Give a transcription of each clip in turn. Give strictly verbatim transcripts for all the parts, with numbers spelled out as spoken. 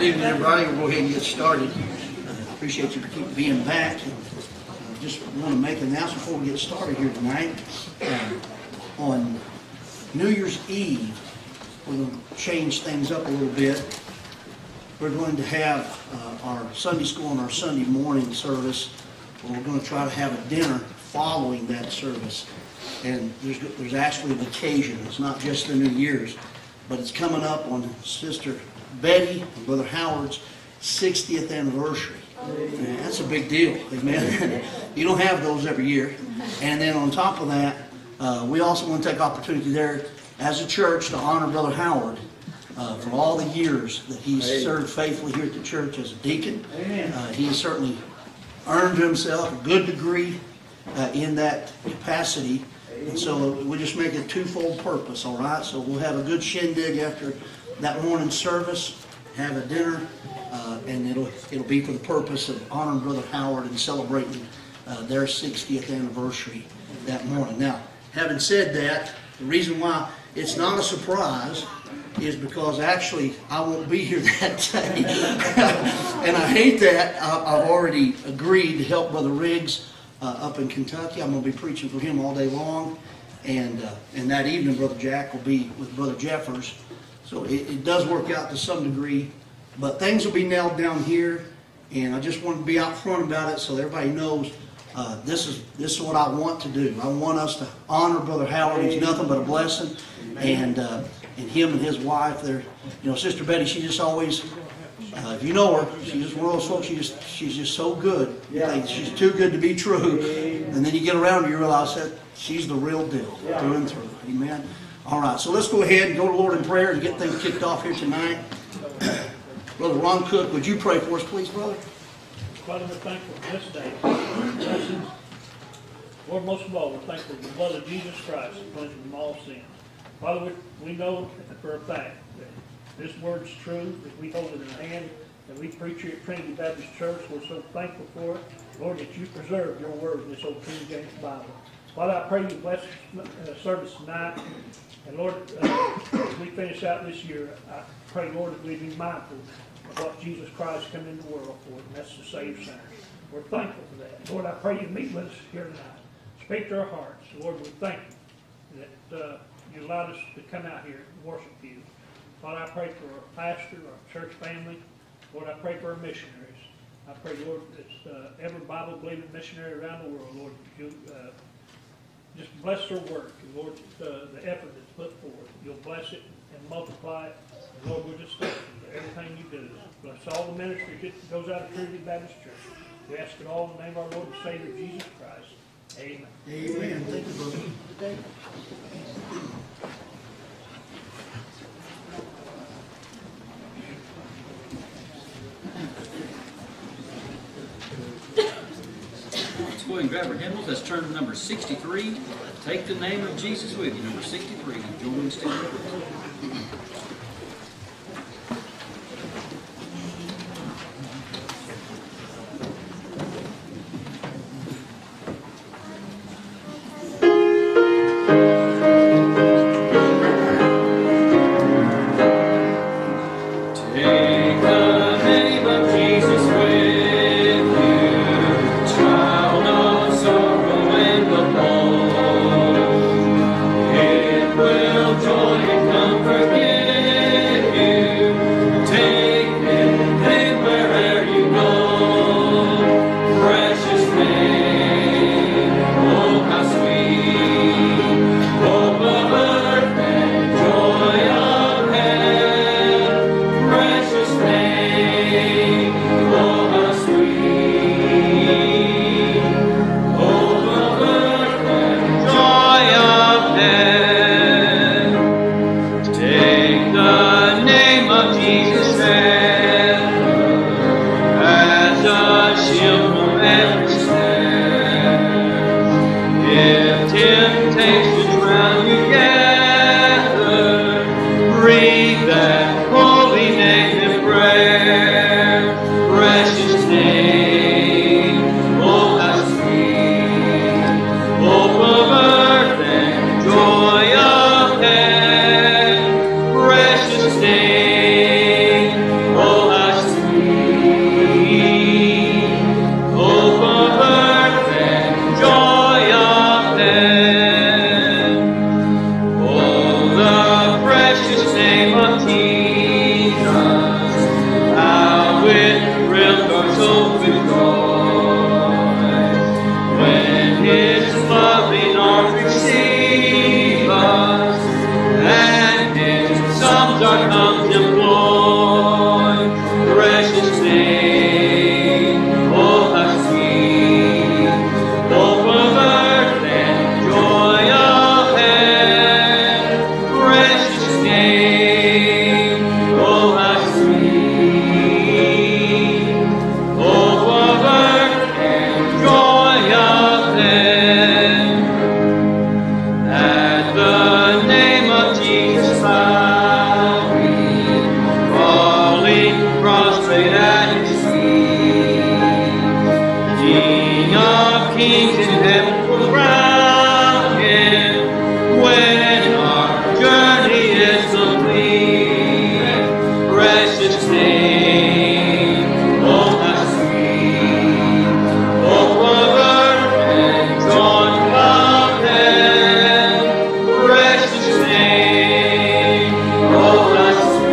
evening, everybody. We'll go ahead and get started. Uh, appreciate you for keep being back. And, uh, just want to make an announcement before we get started here tonight. Uh, on New Year's Eve, we're going to change things up a little bit. We're going to have uh, our Sunday school and our Sunday morning service. We're going to try to have a dinner following that service. And there's, there's actually an occasion. It's not just the New Year's, but it's coming up on Sister Betty and Brother Howard's sixtieth anniversary. And that's a big deal, amen. You don't have those every year. And then on top of that, uh, we also want to take opportunity there as a church to honor Brother Howard uh, for all the years that he's served faithfully here at the church as a deacon. Uh, he certainly earned himself a good degree uh, in that capacity. And so we just make a twofold purpose, all right? So we'll have a good shindig after that morning service, have a dinner, uh, and it'll it'll be for the purpose of honoring Brother Howard and celebrating uh, their sixtieth anniversary that morning. Now, having said that, the reason why it's not a surprise is because actually I won't be here that day. And I hate that. I've already agreed to help Brother Riggs Uh, up in Kentucky. I'm going to be preaching for him all day long, and uh, and that evening Brother Jack will be with Brother Jeffers. So it, it does work out to some degree, but things will be nailed down here, and I just want to be out front about it so everybody knows uh, this is this is what I want to do. I want us to honor Brother Howard. He's nothing but a blessing, and uh, and him and his wife. They're, you know, Sister Betty. She just always. Uh, if you know her, she's just one of those folks, she just, she's just so good. You think she's too good to be true. And then you get around her, you realize that she's the real deal, through and through. Amen. All right, so let's go ahead and go to the Lord in prayer and get things kicked off here tonight. Brother Ron Cook, would you pray for us, please, brother? Father, we're thankful for this day. Blessings. Lord, most of all, we're thankful for the blood of Jesus Christ that cleanses from all sin. Father, we, we know for a fact that this word's true, that we hold it in our hand, that we preach here at Trinity Baptist Church. We're so thankful for it. Lord, that you preserve your word in this old King James Bible. Father, I pray you bless the uh, service tonight. And Lord, uh, as we finish out this year, I pray, Lord, that we be mindful of what Jesus Christ came into the world for, and that's to save sinners. We're thankful for that. Lord, I pray you meet with us here tonight. Speak to our hearts. Lord, we thank you that uh, you allowed us to come out here and worship you. Lord, I pray for our pastor, our church family. Lord, I pray for our missionaries. I pray, Lord, that uh, every Bible-believing missionary around the world, Lord, you uh, just bless their work. And Lord, uh, the effort that's put forth, you'll bless it and multiply it. And Lord, we're just thankful for everything you do. Bless all the ministry that goes out of Trinity Baptist Church. We ask it all in the name of our Lord and Savior, Jesus Christ. Amen. Amen. Thank you, brother. Let's go ahead and grab our hymnals. Let's turn to number sixty-three. Take the name of Jesus with you. Number sixty-three. Join me stand. Joy and comfort give. name. Oh, how sweet. Oh, what worth and joy of them. At the name of Jesus bowing, falling prostrate at his feet. King of kings in heaven will crown him when our journey is complete. Precious name, oh how sweet, oh what earth and joy of heaven. Precious name, oh how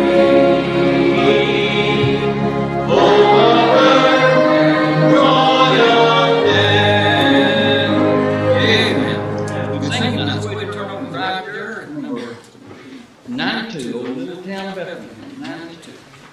sweet, oh what earth and joy of heaven. Amen. Good singing tonight. So we can turn over right there at number ninety-two, Old Little Town of Bethlehem, ninety-two.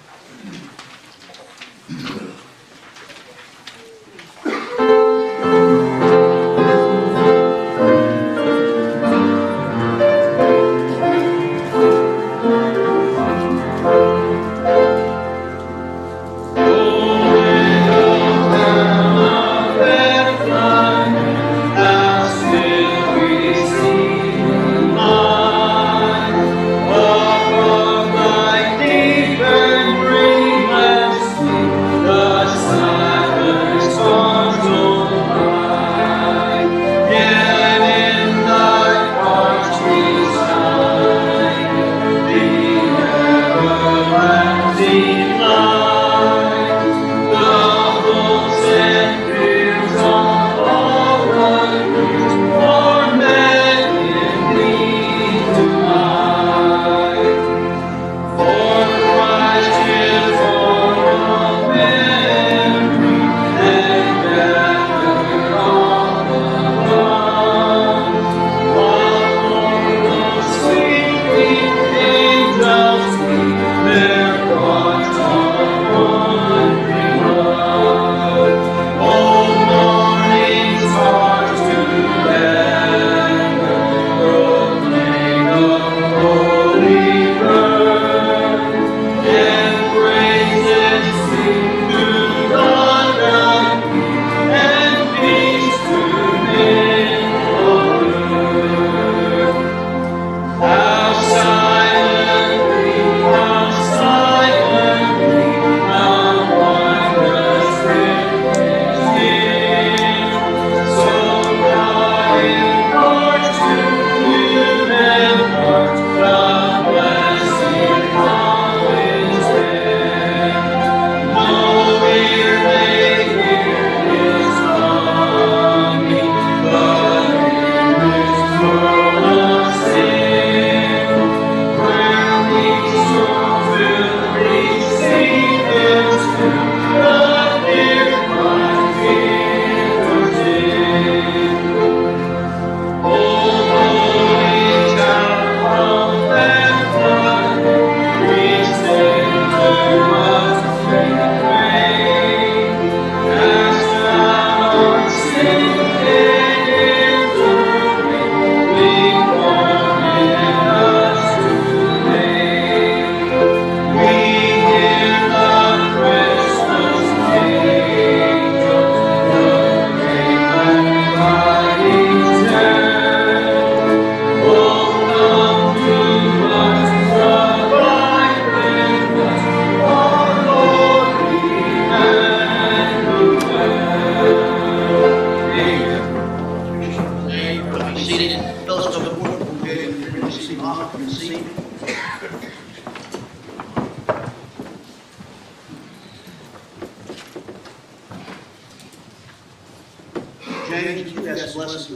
James, you have some blessings.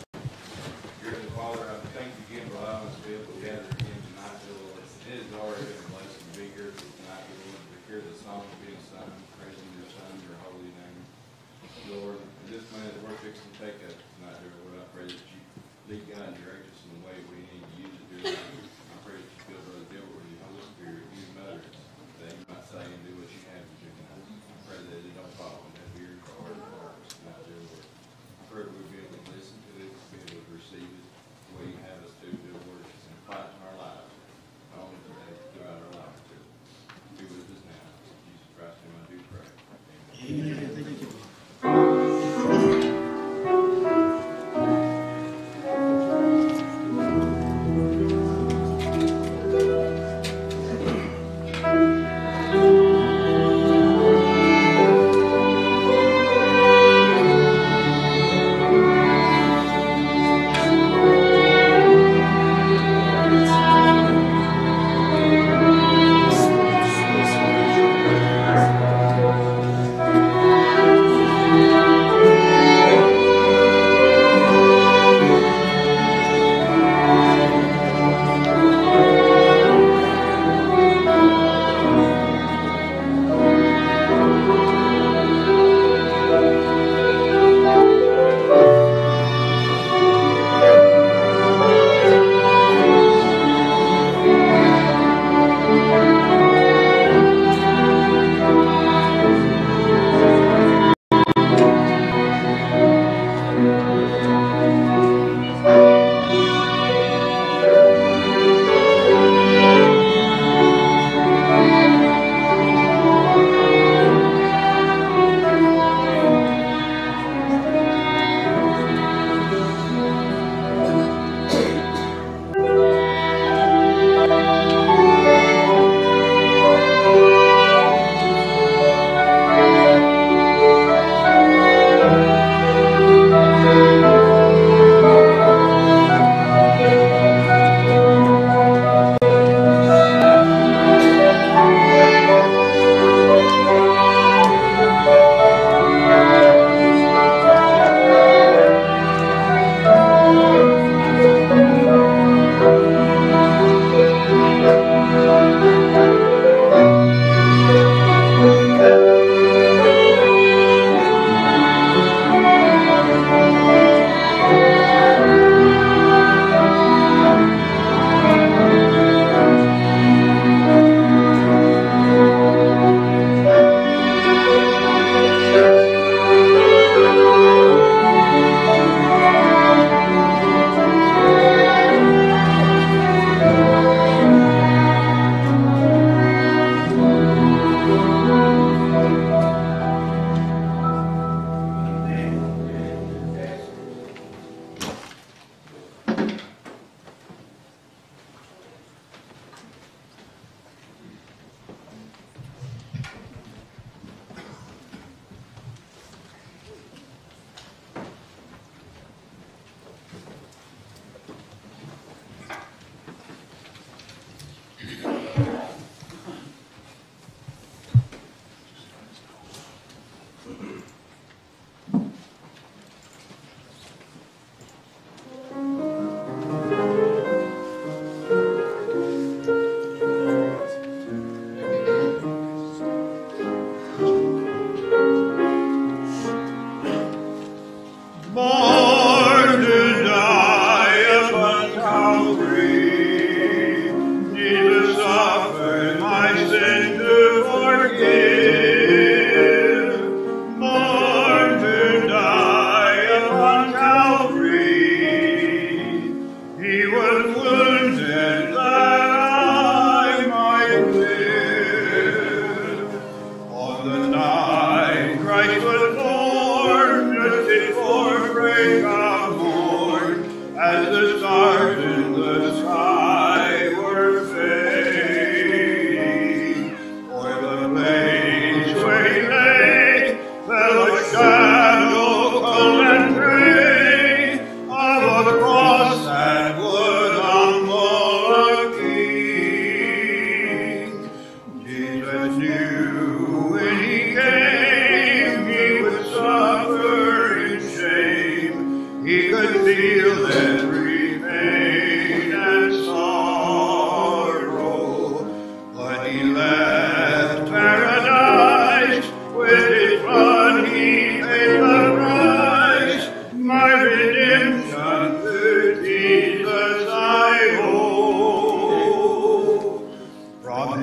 Dear Father, I thank you again for allowing us to be able to gather again tonight, Lord. It has already been a blessing to be here tonight, Lord, to hear the song of being sung, praising your Son, your holy name. Lord, in this minute that we're fixing to take us tonight, dear Lord, I pray that you lead, God, and direct us in the way we need to use it, dear Lord. I pray that you fill Brother Gilbert with your Holy Spirit, use mothers, that he might say and do what you have to do tonight. I pray that it don't fall in that ear or heart of hearts tonight, dear Lord. I pray that we'll be able to listen to it, be able to receive it the way you have us to, dear Lord. It's in fight in our lives. I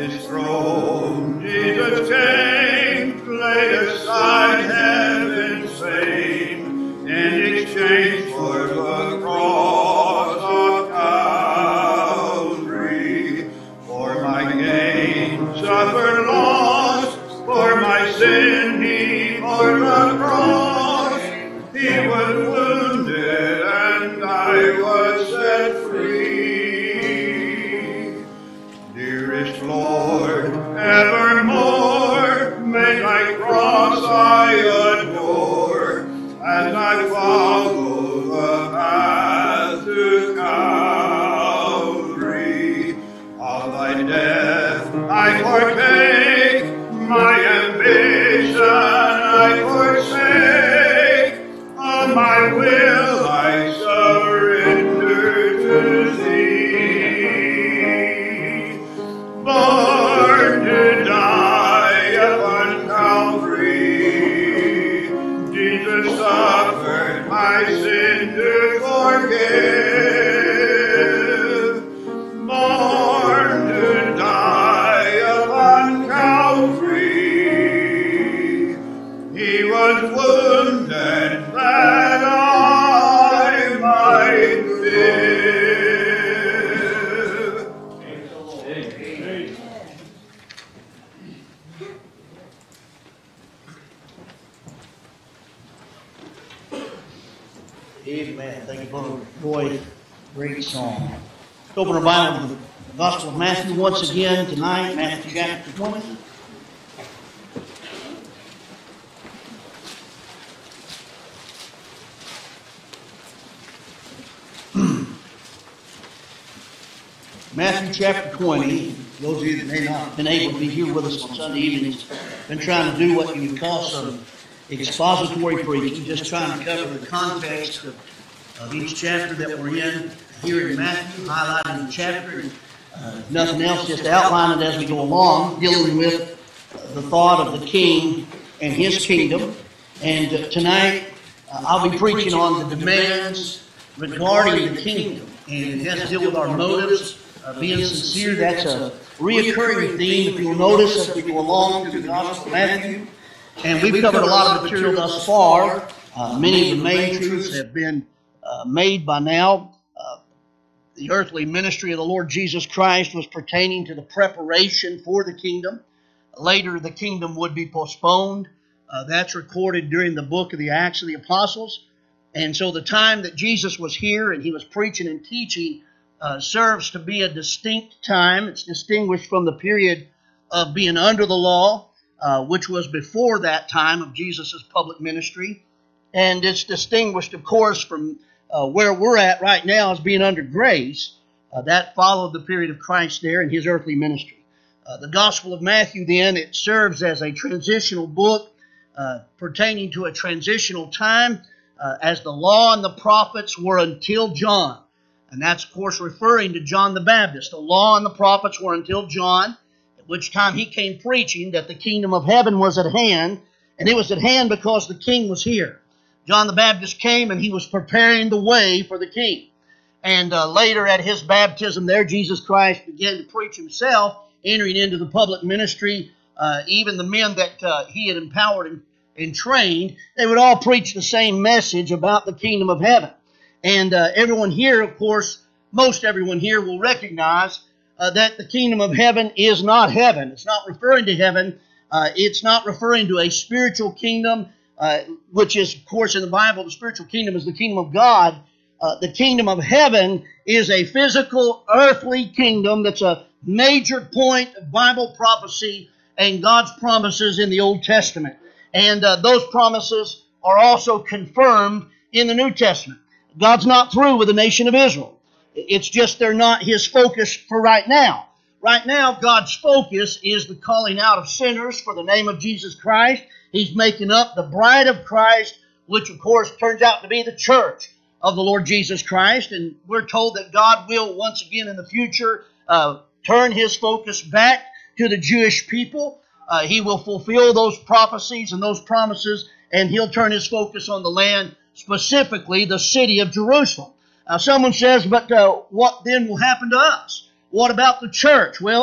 his throne, Jesus came, laid aside heaven's fame, in exchange for the cross of Calvary. For my gain, suffer loss, for my sin he bore the cross. He was wounded and I was set free. Dearest Lord, evermore may thy cross I adore, as I follow the path to Calvary. Of thy death I partake, my ambition I forsake, of my will I surrender to thee. Born to die upon Calvary, Jesus suffered my sin to forgive. Born to die upon Calvary, he was wounded that I might live. Amen. Thank you, Brother Boyd. Great song. Let's open our Bible to the Gospel of Matthew once again tonight, Matthew chapter twenty. Matthew chapter twenty. Those of you that may not have been able to be here with us on Sunday evenings, been trying to do what you would call some expository preaching, just trying to cover the context of, of each chapter that we're in here in Matthew, highlighting the chapter, and uh, nothing else, just outline it as we go along, dealing with the thought of the King and His kingdom. And uh, tonight, uh, I'll be preaching on the demands regarding the kingdom, and it has to deal with our motives, uh, being sincere. That's a reoccurring theme, if you'll notice, as we go along through the Gospel of Matthew. And we've covered a lot of material thus far. Uh, many of the main truths have been uh, made by now. Uh, the earthly ministry of the Lord Jesus Christ was pertaining to the preparation for the kingdom. Later, the kingdom would be postponed. Uh, that's recorded during the book of the Acts of the Apostles. And so the time that Jesus was here and he was preaching and teaching uh, serves to be a distinct time. It's distinguished from the period of being under the law, Uh, which was before that time of Jesus' public ministry. And it's distinguished, of course, from uh, where we're at right now as being under grace. Uh, that followed the period of Christ there in his earthly ministry. Uh, the Gospel of Matthew, then, it serves as a transitional book uh, pertaining to a transitional time uh, as the law and the prophets were until John. And that's, of course, referring to John the Baptist. The law and the prophets were until John, which time he came preaching that the kingdom of heaven was at hand, and it was at hand because the king was here. John the Baptist came and he was preparing the way for the king. And uh, later at his baptism there, Jesus Christ began to preach himself, entering into the public ministry. Uh, even the men that uh, he had empowered and, and trained, they would all preach the same message about the kingdom of heaven. And uh, everyone here, of course, most everyone here will recognize Uh, that the kingdom of heaven is not heaven. It's not referring to heaven. Uh, it's not referring to a spiritual kingdom, uh, which is, of course, in the Bible, the spiritual kingdom is the kingdom of God. Uh, the kingdom of heaven is a physical, earthly kingdom that's a major point of Bible prophecy and God's promises in the Old Testament. And uh, those promises are also confirmed in the New Testament. God's not through with the nation of Israel. It's just they're not his focus for right now. Right now, God's focus is the calling out of sinners for the name of Jesus Christ. He's making up the bride of Christ, which of course turns out to be the church of the Lord Jesus Christ. And we're told that God will once again in the future uh, turn his focus back to the Jewish people. Uh, he will fulfill those prophecies and those promises, and he'll turn his focus on the land, specifically the city of Jerusalem. Now, someone says, but uh, what then will happen to us? What about the church? Well,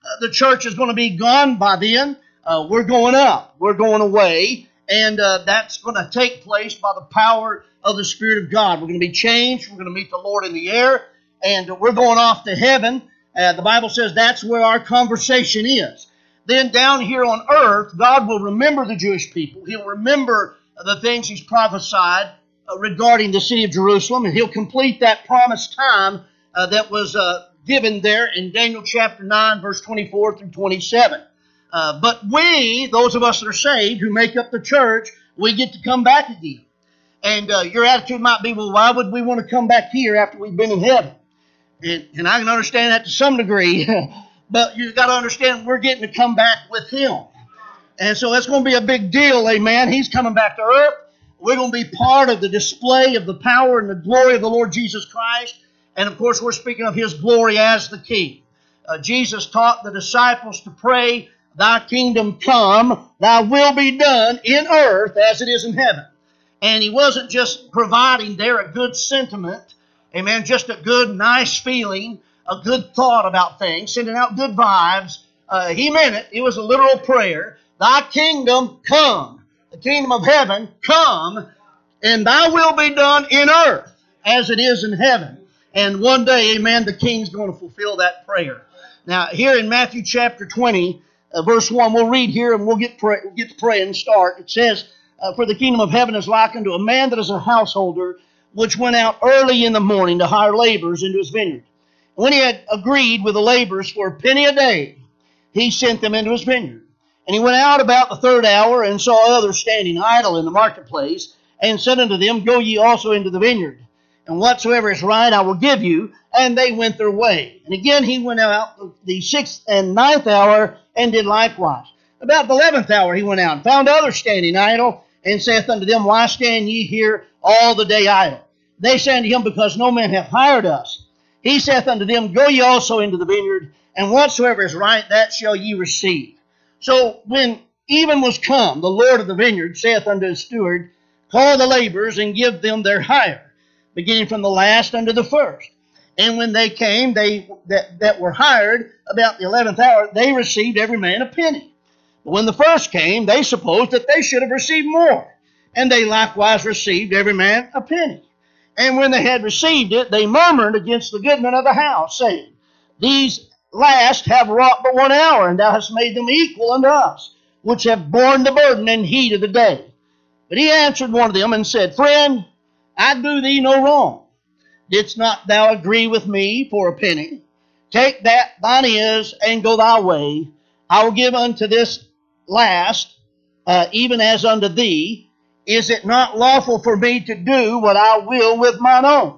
uh, the church is going to be gone by then. Uh, we're going up. We're going away. And uh, that's going to take place by the power of the Spirit of God. We're going to be changed. We're going to meet the Lord in the air. And we're going off to heaven. Uh, the Bible says that's where our conversation is. Then down here on earth, God will remember the Jewish people. He'll remember the things He's prophesied uh, regarding the city of Jerusalem. And He'll complete that promised time uh, that was uh, given there in Daniel chapter nine, verse twenty-four through twenty-seven. Uh, but we, those of us that are saved, who make up the church, we get to come back again. And uh, your attitude might be, well, why would we want to come back here after we've been in heaven? And, and I can understand that to some degree. But you've got to understand we're getting to come back with Him. And so it's going to be a big deal, amen. He's coming back to earth. We're going to be part of the display of the power and the glory of the Lord Jesus Christ. And of course, we're speaking of His glory as the King. Uh, Jesus taught the disciples to pray, Thy kingdom come, Thy will be done in earth as it is in heaven. And He wasn't just providing there a good sentiment, amen, just a good, nice feeling, a good thought about things, sending out good vibes. Uh, he meant it. It was a literal prayer. Thy kingdom come, the kingdom of heaven come, and Thy will be done in earth as it is in heaven. And one day, amen, the King's going to fulfill that prayer. Now, here in Matthew chapter twenty, Uh, verse one, we'll read here and we'll get, pray, we'll get to pray and start. It says, uh, For the kingdom of heaven is like unto a man that is a householder, which went out early in the morning to hire laborers into his vineyard. And when he had agreed with the laborers for a penny a day, he sent them into his vineyard. And he went out about the third hour and saw others standing idle in the marketplace, and said unto them, Go ye also into the vineyard, and whatsoever is right I will give you. And they went their way. And again he went out the sixth and ninth hour, and did likewise. About the eleventh hour he went out, and found others standing idle, and saith unto them, Why stand ye here all the day idle? They say unto him, Because no man hath hired us. He saith unto them, Go ye also into the vineyard, and whatsoever is right, that shall ye receive. So when even was come, the Lord of the vineyard saith unto his steward, Call the laborers, and give them their hire, beginning from the last unto the first. And when they came, they that, that were hired about the eleventh hour, they received every man a penny. But when the first came, they supposed that they should have received more. And they likewise received every man a penny. And when they had received it, they murmured against the goodman of the house, saying, These last have wrought but one hour, and thou hast made them equal unto us, which have borne the burden and heat of the day. But he answered one of them and said, Friend, I do thee no wrong. Didst not thou agree with me for a penny? Take that thine is, and go thy way. I will give unto this last, uh, even as unto thee. Is it not lawful for me to do what I will with mine own?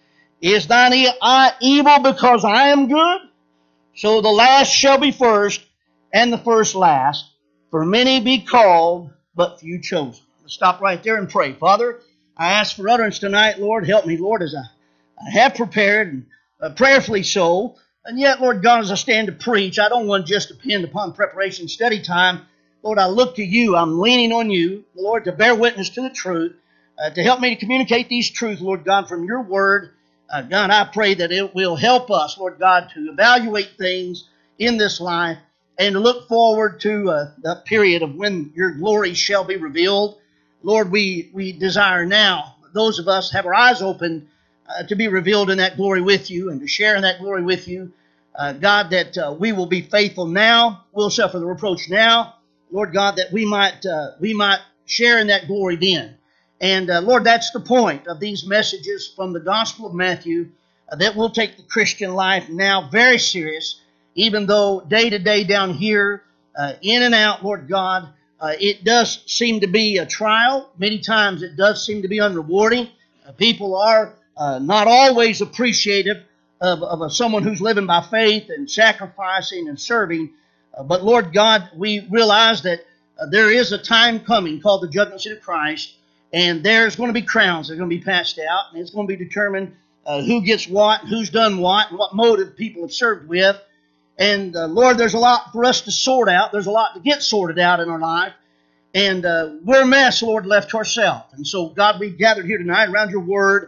Is thine eye evil because I am good? So the last shall be first, and the first last. For many be called, but few chosen. Let's stop right there and pray. Father, I ask for utterance tonight. Lord, help me, Lord, as I I have prepared, and uh, prayerfully so. And yet, Lord God, as I stand to preach, I don't want to just depend upon preparation study time. Lord, I look to you. I'm leaning on you, Lord, to bear witness to the truth, uh, to help me to communicate these truths, Lord God, from your word. Uh, God, I pray that it will help us, Lord God, to evaluate things in this life and to look forward to uh, the period of when your glory shall be revealed. Lord, we, we desire now, those of us have our eyes open uh, to be revealed in that glory with you and to share in that glory with you. Uh, God, that uh, we will be faithful now, we'll suffer the reproach now. Lord God, that we might uh, we might share in that glory then. And uh, Lord, that's the point of these messages from the Gospel of Matthew, uh, that we'll take the Christian life now very serious, even though day to day down here, uh, in and out, Lord God, uh, it does seem to be a trial. Many times it does seem to be unrewarding. Uh, people are uh, not always appreciative of, of uh, someone who's living by faith and sacrificing and serving. Uh, but Lord God, we realize that uh, there is a time coming called the judgment seat of Christ, and there's going to be crowns that are going to be passed out, and it's going to be determined uh, who gets what, who's done what, and what motive people have served with. And uh, Lord, there's a lot for us to sort out. There's a lot to get sorted out in our life. And uh, we're a mess, Lord, left to ourselves. And so, God, we've gathered here tonight around your word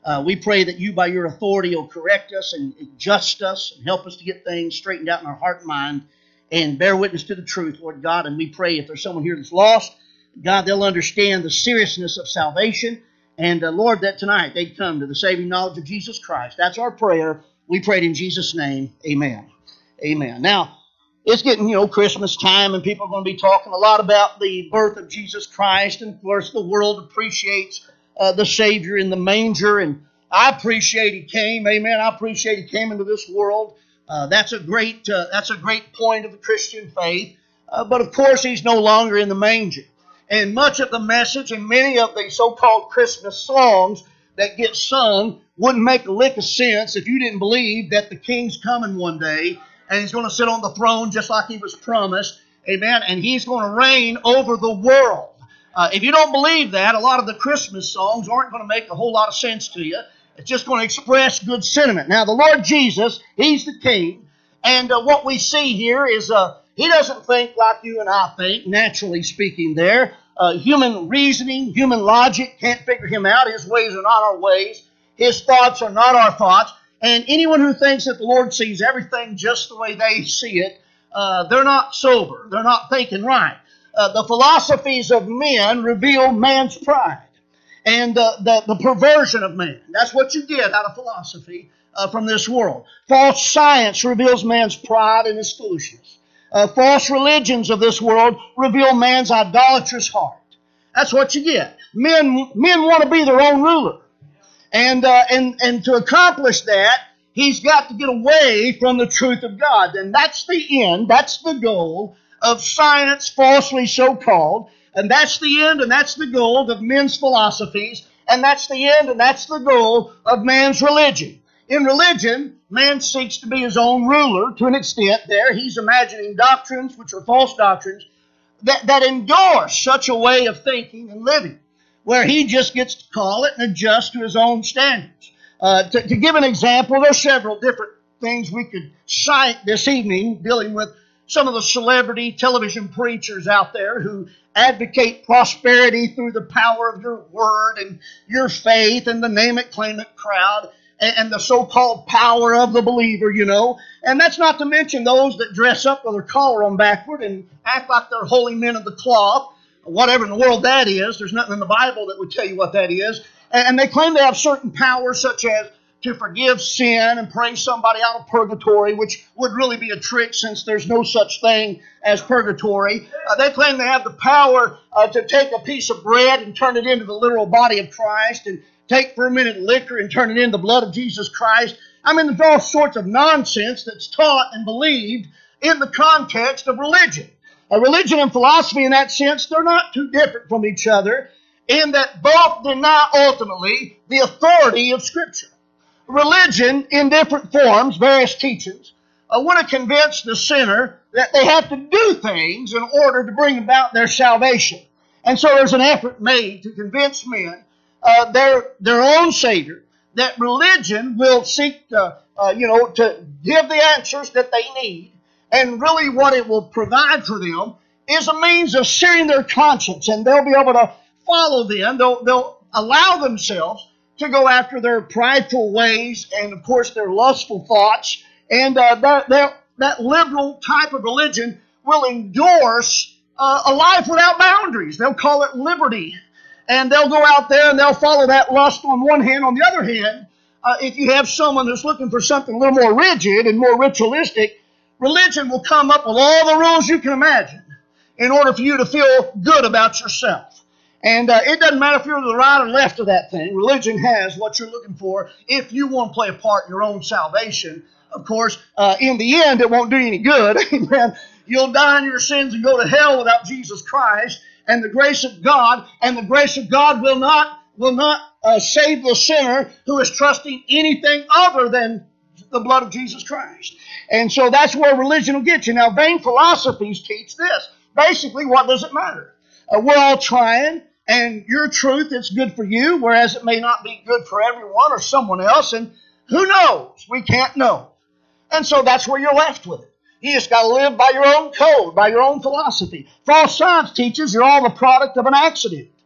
Uh, we pray that you, by your authority, will correct us and adjust us and help us to get things straightened out in our heart and mind and bear witness to the truth, Lord God. And we pray if there's someone here that's lost, God, they'll understand the seriousness of salvation. And, uh, Lord, that tonight they'd come to the saving knowledge of Jesus Christ. That's our prayer. We prayed in Jesus' name. Amen. Amen. Now, it's getting, you know, Christmas time, and people are going to be talking a lot about the birth of Jesus Christ. And, of course, the world appreciates uh, the Savior in the manger. And I appreciate He came. Amen. I appreciate He came into this world. Uh, that's a great uh, that's a great point of the Christian faith. Uh, but, of course, He's no longer in the manger. And much of the message and many of the so-called Christmas songs that get sung wouldn't make a lick of sense if you didn't believe that the King's coming one day and He's going to sit on the throne just like He was promised. Amen. And He's going to reign over the world. Uh, if you don't believe that, a lot of the Christmas songs aren't going to make a whole lot of sense to you. It's just going to express good sentiment. Now, the Lord Jesus, He's the King. And uh, what we see here is uh, He doesn't think like you and I think, naturally speaking there. Uh, human reasoning, human logic can't figure Him out. His ways are not our ways. His thoughts are not our thoughts. And anyone who thinks that the Lord sees everything just the way they see it, uh, they're not sober. They're not thinking right. Uh, the philosophies of men reveal man's pride and uh, the, the perversion of man. That's what you get out of philosophy uh, from this world. False science reveals man's pride and his foolishness. Uh, false religions of this world reveal man's idolatrous heart. That's what you get. Men, men want to be their own ruler. And, uh, and, and to accomplish that, he's got to get away from the truth of God. And that's the end, that's the goal of science, falsely so-called. And that's the end and that's the goal of men's philosophies. And that's the end and that's the goal of man's religion. In religion, man seeks to be his own ruler to an extent there. He's imagining doctrines, which are false doctrines, that, that endorse such a way of thinking and living, where he just gets to call it and adjust to his own standards. Uh, to, to give an example, there's several different things we could cite this evening dealing with some of the celebrity television preachers out there who advocate prosperity through the power of your word and your faith and the name it, claim it crowd and, and the so-called power of the believer, you know. And that's not to mention those that dress up with their collar on backward and act like they're holy men of the cloth. Whatever in the world that is, there's nothing in the Bible that would tell you what that is. And they claim they have certain powers such as to forgive sin and pray somebody out of purgatory, which would really be a trick since there's no such thing as purgatory. Uh, they claim they have the power uh, to take a piece of bread and turn it into the literal body of Christ, and take fermented liquor and turn it into the blood of Jesus Christ. I mean, there's all sorts of nonsense that's taught and believed in the context of religion. A religion and philosophy in that sense, they're not too different from each other in that both deny ultimately the authority of Scripture. Religion in different forms, various teachings, uh, want to convince the sinner that they have to do things in order to bring about their salvation. And so there's an effort made to convince men, uh, their, their own Savior, that religion will seek to, uh, you know, to give the answers that they need. And really what it will provide for them is a means of searing their conscience. And they'll be able to follow them. They'll, they'll allow themselves to go after their prideful ways and, of course, their lustful thoughts. And uh, that, that, that liberal type of religion will endorse uh, a life without boundaries. They'll call it liberty. And they'll go out there and they'll follow that lust on one hand. On the other hand, uh, if you have someone that's looking for something a little more rigid and more ritualistic, religion will come up with all the rules you can imagine in order for you to feel good about yourself. And uh, it doesn't matter if you're to the right or left of that thing. Religion has what you're looking for if you want to play a part in your own salvation. Of course, uh, in the end, it won't do you any good. Amen. You'll die in your sins and go to hell without Jesus Christ and the grace of God. And the grace of God will not, will not uh, save the sinner who is trusting anything other than the blood of Jesus Christ. And so that's where religion will get you. Now, vain philosophies teach this. Basically, what does it matter? Uh, we're all trying, and your truth is good for you, whereas it may not be good for everyone or someone else. And who knows? We can't know. And so that's where you're left with it. You just got to live by your own code, by your own philosophy. False science teaches you're all the product of an accident.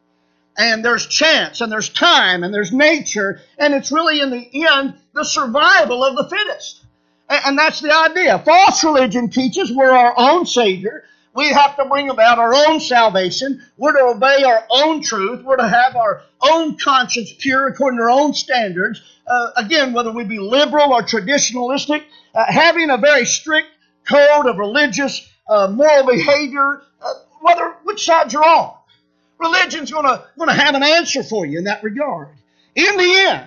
and there's chance, and there's time, and there's nature, and it's really in the end the survival of the fittest. And, and that's the idea. False religion teaches we're our own Savior. We have to bring about our own salvation. We're to obey our own truth. We're to have our own conscience pure according to our own standards. Uh, again, whether we be liberal or traditionalistic, uh, having a very strict code of religious uh, moral behavior, uh, whether which side you're on. Religion's going to going to have an answer for you in that regard. In the end,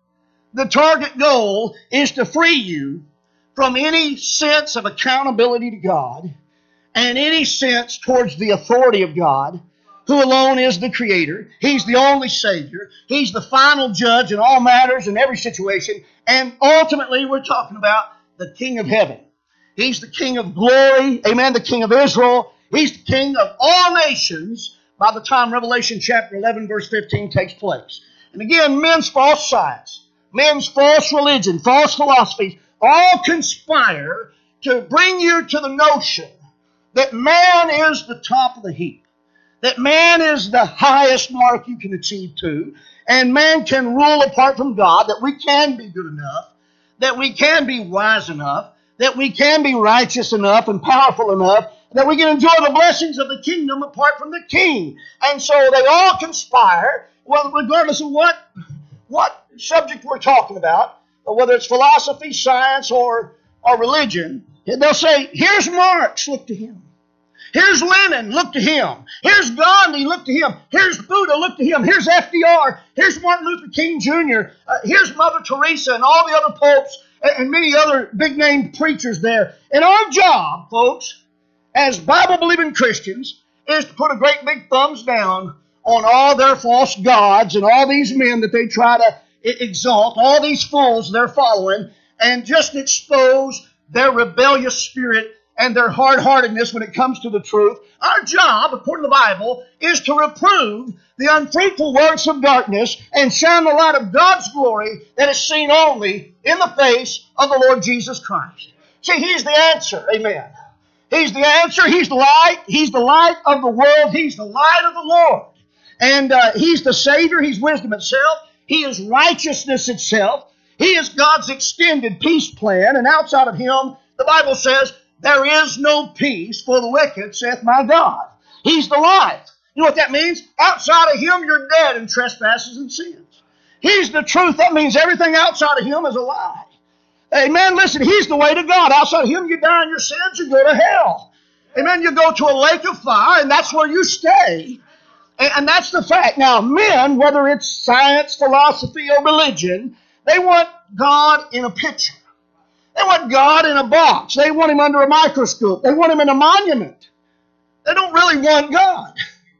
the target goal is to free you from any sense of accountability to God and any sense towards the authority of God, who alone is the Creator. He's the only Savior. He's the final judge in all matters in every situation. And ultimately, we're talking about the King of Heaven. He's the King of glory. Amen. The King of Israel. He's the King of all nations by the time Revelation chapter eleven, verse fifteen takes place. And again, men's false science, men's false religion, false philosophies, all conspire to bring you to the notion that man is the top of the heap, that man is the highest mark you can achieve to, and man can rule apart from God, that we can be good enough, that we can be wise enough, that we can be righteous enough and powerful enough, that we can enjoy the blessings of the kingdom apart from the king. And so they all conspire, well, regardless of what, what subject we're talking about, whether it's philosophy, science, or, or religion, they'll say, here's Marx, look to him. Here's Lenin, look to him. Here's Gandhi, look to him. Here's Buddha, look to him. Here's F D R. Here's Martin Luther King Junior Uh, here's Mother Teresa and all the other popes and, and many other big-name preachers there. And our job, folks, as Bible-believing Christians, is to put a great big thumbs down on all their false gods and all these men that they try to exalt, all these fools they're following, and just expose their rebellious spirit and their hard-heartedness when it comes to the truth. Our job, according to the Bible, is to reprove the unfruitful works of darkness and shine the light of God's glory that is seen only in the face of the Lord Jesus Christ. See, He's the answer. Amen. He's the answer. He's the light. He's the light of the world. He's the light of the Lord. And uh, He's the Savior. He's wisdom itself. He is righteousness itself. He is God's extended peace plan. And outside of Him, the Bible says, there is no peace for the wicked, saith my God. He's the life. You know what that means? Outside of Him, you're dead in trespasses and sins. He's the truth. That means everything outside of Him is a lie. Amen. Listen, He's the way to God. Outside of Him, you die in your sins, you go to hell. Amen. You go to a lake of fire, and that's where you stay. And that's the fact. Now, men, whether it's science, philosophy, or religion, they want God in a picture. They want God in a box. They want Him under a microscope. They want Him in a monument. They don't really want God.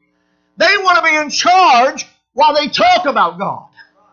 They want to be in charge while they talk about God.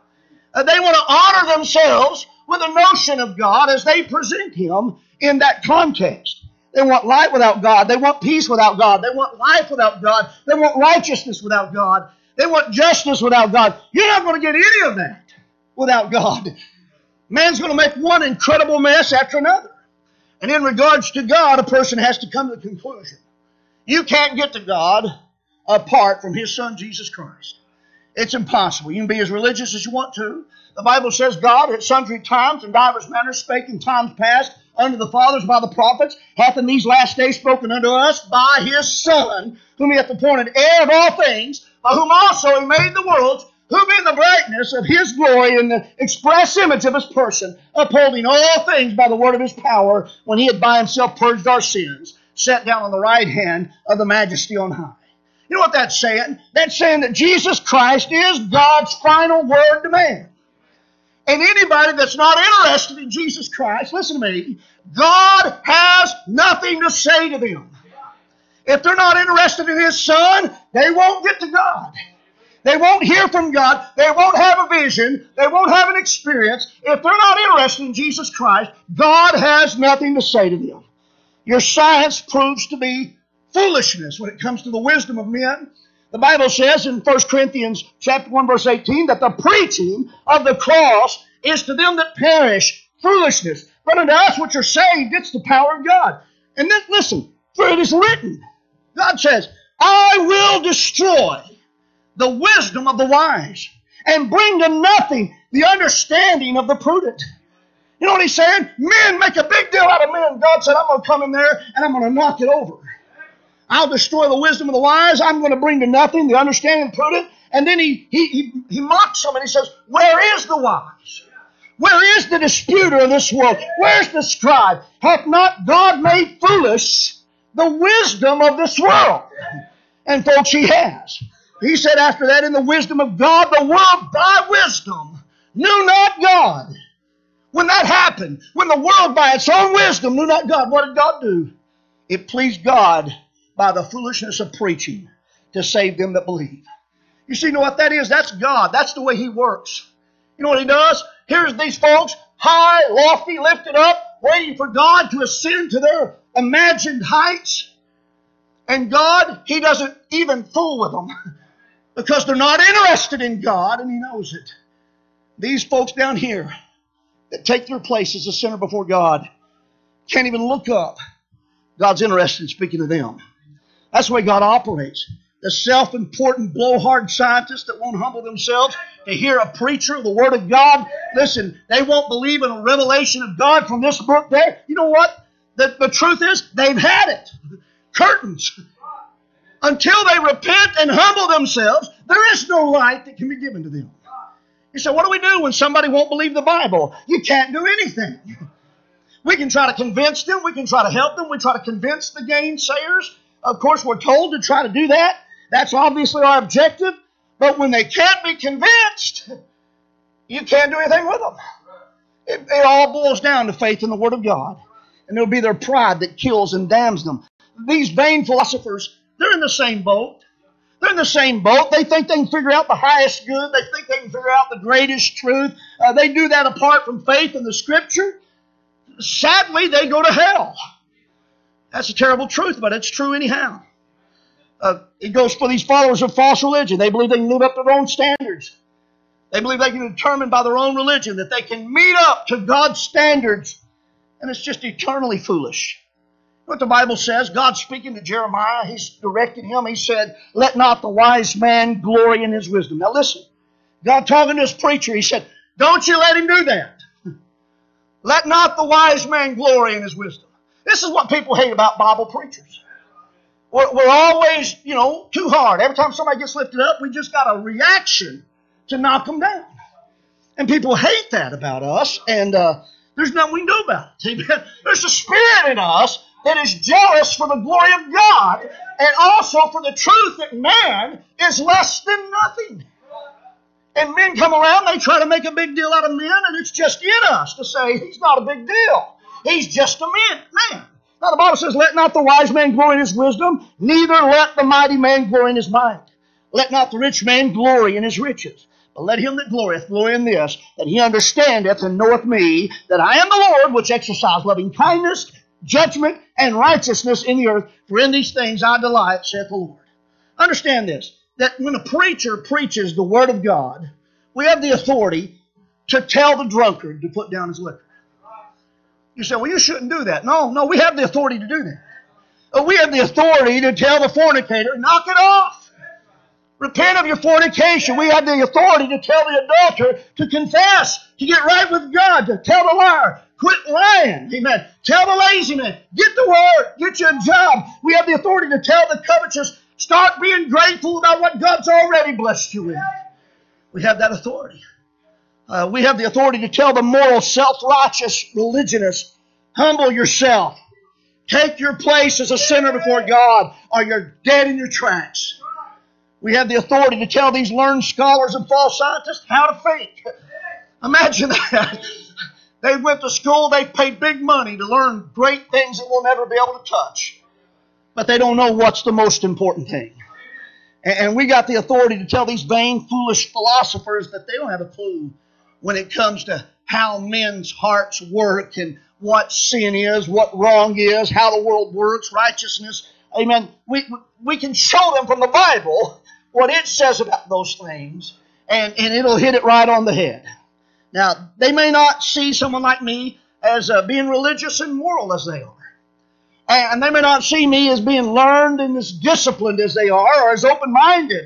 Uh, they want to honor themselves with a notion of God as they present Him in that context. They want light without God. They want peace without God. They want life without God. They want righteousness without God. They want justice without God. You're not going to get any of that without God. Man's going to make one incredible mess after another. And in regards to God, a person has to come to the conclusion. You can't get to God apart from His Son, Jesus Christ. It's impossible. You can be as religious as you want to. The Bible says God at sundry times and divers manners spake in times past unto the fathers by the prophets, hath in these last days spoken unto us by His Son, whom He hath appointed heir of all things, by whom also He made the worlds, who being the brightness of His glory and the express image of His person, upholding all things by the word of His power, when He had by Himself purged our sins, sat down on the right hand of the Majesty on high. You know what that's saying? That's saying that Jesus Christ is God's final word to man. And anybody that's not interested in Jesus Christ, listen to me, God has nothing to say to them. If they're not interested in His Son, they won't get to God. They won't hear from God. They won't have a vision. They won't have an experience. If they're not interested in Jesus Christ, God has nothing to say to them. Your science proves to be foolishness when it comes to the wisdom of men. The Bible says in First Corinthians chapter one, verse eighteen, that the preaching of the cross is to them that perish foolishness. But unto us which are saved, it's the power of God. And then, listen, for it is written, God says, I will destroy the wisdom of the wise, and bring to nothing the understanding of the prudent. You know what he's saying? Men make a big deal out of men. God said, I'm going to come in there and I'm going to knock it over. I'll destroy the wisdom of the wise. I'm going to bring to nothing the understanding of the prudent. And then he, he, he, he mocks them and he says, where is the wise? Where is the disputer of this world? Where's the scribe? Hath not God made foolish the wisdom of this world? And folks, he has. He said after that, in the wisdom of God, the world by wisdom knew not God. When that happened, when the world by its own wisdom knew not God, what did God do? It pleased God by the foolishness of preaching to save them that believe. You see, you know what that is? That's God. That's the way He works. You know what He does? Here's these folks, high, lofty, lifted up, waiting for God to ascend to their imagined heights. And God, He doesn't even fool with them because they're not interested in God, and He knows it. These folks down here that take their place as a sinner before God can't even look up. God's interested in speaking to them. That's the way God operates. The self-important, blowhard scientists that won't humble themselves to hear a preacher of the Word of God, listen, they won't believe in a revelation of God from this book there. You know what? The, the truth is, they've had it. Curtains. Until they repent and humble themselves, there is no light that can be given to them. You say, what do we do when somebody won't believe the Bible? You can't do anything. We can try to convince them. We can try to help them. We try to convince the gainsayers. Of course, we're told to try to do that. That's obviously our objective. But when they can't be convinced, you can't do anything with them. It, it all boils down to faith in the Word of God. And it'll be their pride that kills and damns them. These vain philosophers, they're in the same boat. They're in the same boat. They think they can figure out the highest good. They think they can figure out the greatest truth. Uh, they do that apart from faith in the Scripture. Sadly, they go to hell. That's a terrible truth, but it's true anyhow. Uh, it goes for these followers of false religion. They believe they can live up to their own standards. They believe they can determine by their own religion that they can meet up to God's standards. And it's just eternally foolish. What the Bible says, God speaking to Jeremiah, He's directed him. He said, let not the wise man glory in his wisdom. Now listen, God talking to this preacher, He said, don't you let him do that. Let not the wise man glory in his wisdom. This is what people hate about Bible preachers. We're, we're always, you know, too hard. Every time somebody gets lifted up, we just got a reaction to knock them down. And people hate that about us, and uh, there's nothing we can do about it. There's a spirit in us that is jealous for the glory of God and also for the truth that man is less than nothing. And men come around, they try to make a big deal out of men, and it's just in us to say, he's not a big deal. He's just a man. man. Now the Bible says, let not the wise man glory in his wisdom, neither let the mighty man glory in his might. Let not the rich man glory in his riches. But let him that glorieth glory in this, that he understandeth and knoweth me, that I am the Lord, which exercise loving kindness, judgment, and righteousness in the earth. For in these things I delight, saith the Lord. Understand this, that when a preacher preaches the Word of God, we have the authority to tell the drunkard to put down his liquor. You say, well, you shouldn't do that. No, no, we have the authority to do that. We have the authority to tell the fornicator, knock it off. Repent of your fornication. We have the authority to tell the adulterer to confess, to get right with God, to tell the liar, quit lying. Amen. Tell the lazy man, get to work, get you a job. We have the authority to tell the covetous, start being grateful about what God's already blessed you with. We have that authority. Uh, we have the authority to tell the moral, self-righteous religionist, humble yourself. Take your place as a sinner before God, or you're dead in your tracks. We have the authority to tell these learned scholars and false scientists how to think. Imagine that. They went to school, they paid big money to learn great things that we'll never be able to touch. But they don't know what's the most important thing. And we got the authority to tell these vain, foolish philosophers that they don't have a clue when it comes to how men's hearts work and what sin is, what wrong is, how the world works, righteousness. Amen. We, we can show them from the Bible what it says about those things, and, and it'll hit it right on the head. Now, they may not see someone like me as uh, being religious and moral as they are. And they may not see me as being learned and as disciplined as they are, or as open-minded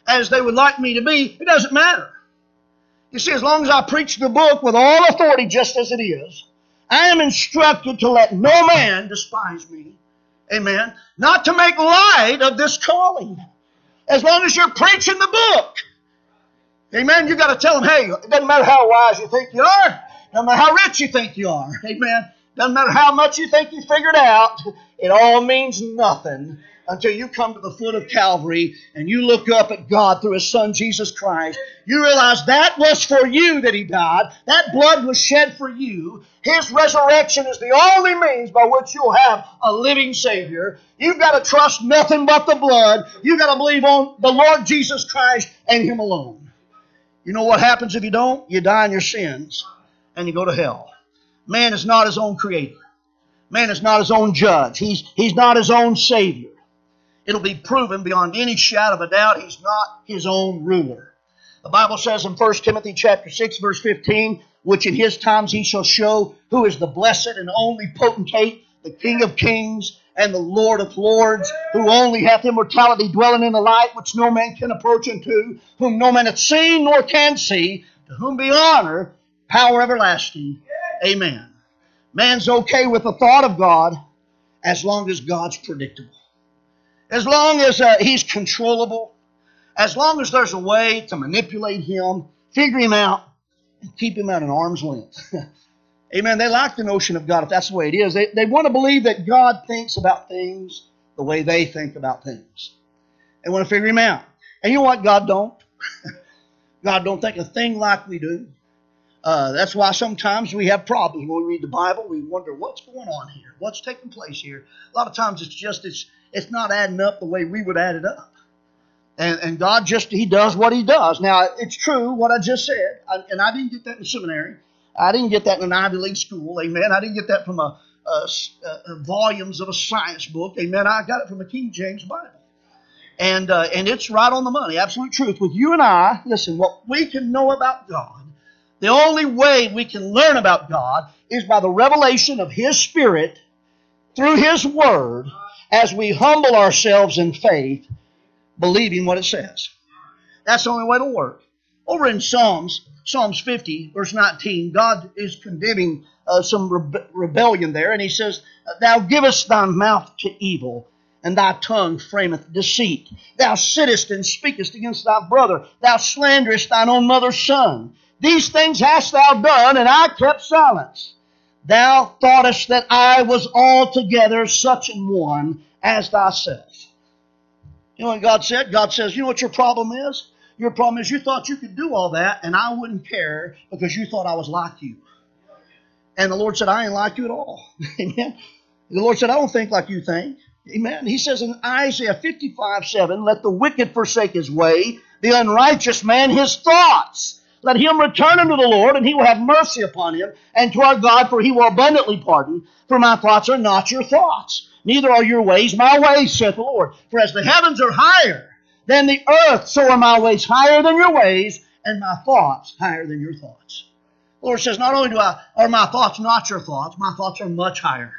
as they would like me to be, it doesn't matter. You see, as long as I preach the book with all authority just as it is, I am instructed to let no man despise me. Amen. Not to make light of this calling. As long as you're preaching the book. Amen. You got to tell them, hey, it doesn't matter how wise you think you are. Doesn't matter how rich you think you are. Amen. Doesn't matter how much you think you figured out. It all means nothing until you come to the foot of Calvary and you look up at God through His Son, Jesus Christ. You realize that was for you that He died. That blood was shed for you. His resurrection is the only means by which you'll have a living Savior. You've got to trust nothing but the blood. You've got to believe on the Lord Jesus Christ and Him alone. You know what happens if you don't? You die in your sins and you go to hell. Man is not his own creator. Man is not his own judge. He's, he's not his own Savior. It'll be proven beyond any shadow of a doubt He's not his own ruler. The Bible says in First Timothy chapter six, verse fifteen, which in His times He shall show who is the blessed and only potentate, the King of kings and the Lord of lords, who only hath immortality, dwelling in the light which no man can approach unto, whom no man hath seen nor can see, to whom be honor, power everlasting. Amen. Man's okay with the thought of God as long as God's predictable. As long as uh, He's controllable, as long as there's a way to manipulate Him, figure Him out, and keep Him at an arm's length. Amen. They like the notion of God if that's the way it is. They, they want to believe that God thinks about things the way they think about things. They want to figure Him out. And you know what? God don't. God don't think a thing like we do. Uh, that's why sometimes we have problems when we read the Bible. We wonder what's going on here, what's taking place here. A lot of times it's just it's it's not adding up the way we would add it up, and and God just He does what He does. Now it's true what I just said, I, and I didn't get that in seminary. I didn't get that in an Ivy League school. Amen. I didn't get that from a, a, a volumes of a science book. Amen. I got it from a King James Bible. And uh, and it's right on the money, absolute truth. With you and I, listen, what we can know about God, the only way we can learn about God is by the revelation of His Spirit through His Word as we humble ourselves in faith, believing what it says. That's the only way to work. Over in Psalms, Psalms fifty, verse nineteen, God is condemning uh, some rebe- rebellion there, and He says, Thou givest thy mouth to evil, and thy tongue frameth deceit. Thou sittest and speakest against thy brother. Thou slanderest thine own mother's son. These things hast thou done, and I kept silence. Thou thoughtest that I was altogether such an one as thyself. You know what God said? God says, you know what your problem is? Your problem is you thought you could do all that, and I wouldn't care because you thought I was like you. And the Lord said, I ain't like you at all. Amen. The Lord said, I don't think like you think. Amen. He says in Isaiah fifty-five seven, let the wicked forsake his way, the unrighteous man his thoughts. Let him return unto the Lord, and He will have mercy upon him, and to our God, for He will abundantly pardon. For my thoughts are not your thoughts, neither are your ways my ways, saith the Lord. For as the heavens are higher than the earth, so are my ways higher than your ways, and my thoughts higher than your thoughts. The Lord says, not only do I are my thoughts not your thoughts, my thoughts are much higher.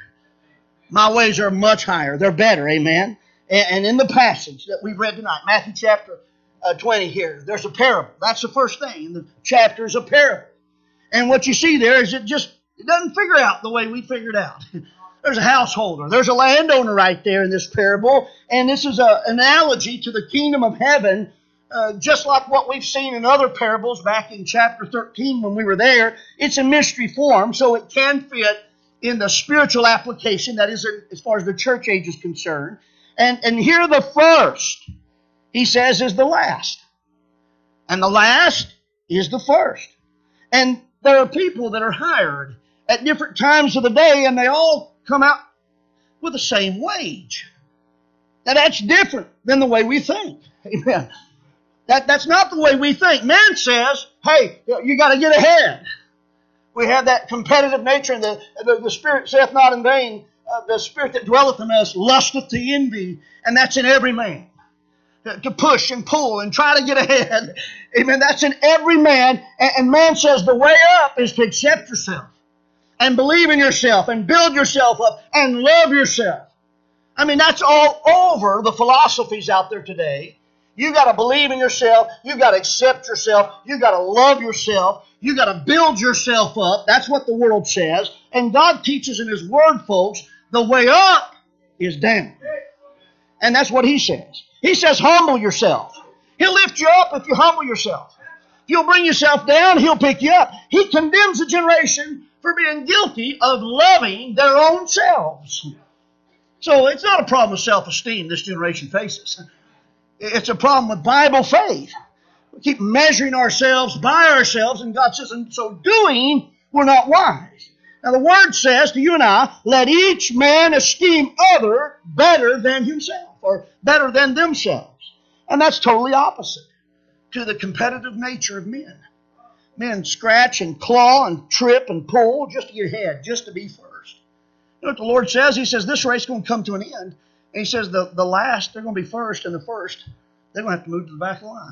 My ways are much higher. They're better, amen. And, and in the passage that we've read tonight, Matthew chapter Uh, twenty here. There's a parable. That's the first thing. In the chapter is a parable. And what you see there is it just it doesn't figure out the way we figured out. There's a householder. There's a landowner right there in this parable. And this is an analogy to the kingdom of heaven, uh, just like what we've seen in other parables back in chapter thirteen when we were there. It's a mystery form, so it can fit in the spiritual application, that is as far as the church age is concerned. And, and here the first, He says, is the last. And the last is the first. And there are people that are hired at different times of the day, and they all come out with the same wage. Now that's different than the way we think. Amen. That, that's not the way we think. Man says, hey, you got to get ahead. We have that competitive nature, and the, the, the Spirit saith not in vain, uh, the Spirit that dwelleth in us lusteth to envy, and that's in every man. To push and pull and try to get ahead. Amen. That's in every man. And man says the way up is to accept yourself and believe in yourself and build yourself up and love yourself. I mean, that's all over the philosophies out there today. You got to believe in yourself. You got to accept yourself. You got to love yourself. You got to build yourself up. That's what the world says. And God teaches in His Word, folks, the way up is down. And that's what He says. He says, humble yourself. He'll lift you up if you humble yourself. If you'll bring yourself down, He'll pick you up. He condemns a generation for being guilty of loving their own selves. So it's not a problem with self-esteem this generation faces. It's a problem with Bible faith. We keep measuring ourselves by ourselves, and God says, in so doing, we're not wise. Now the Word says to you and I, let each man esteem other better than himself, or better than themselves. And that's totally opposite to the competitive nature of men. Men scratch and claw and trip and pull just to get ahead, just to be first. You know what the Lord says? He says this race is going to come to an end. And He says the, the last, they're going to be first, and the first, they're going to have to move to the back of the line.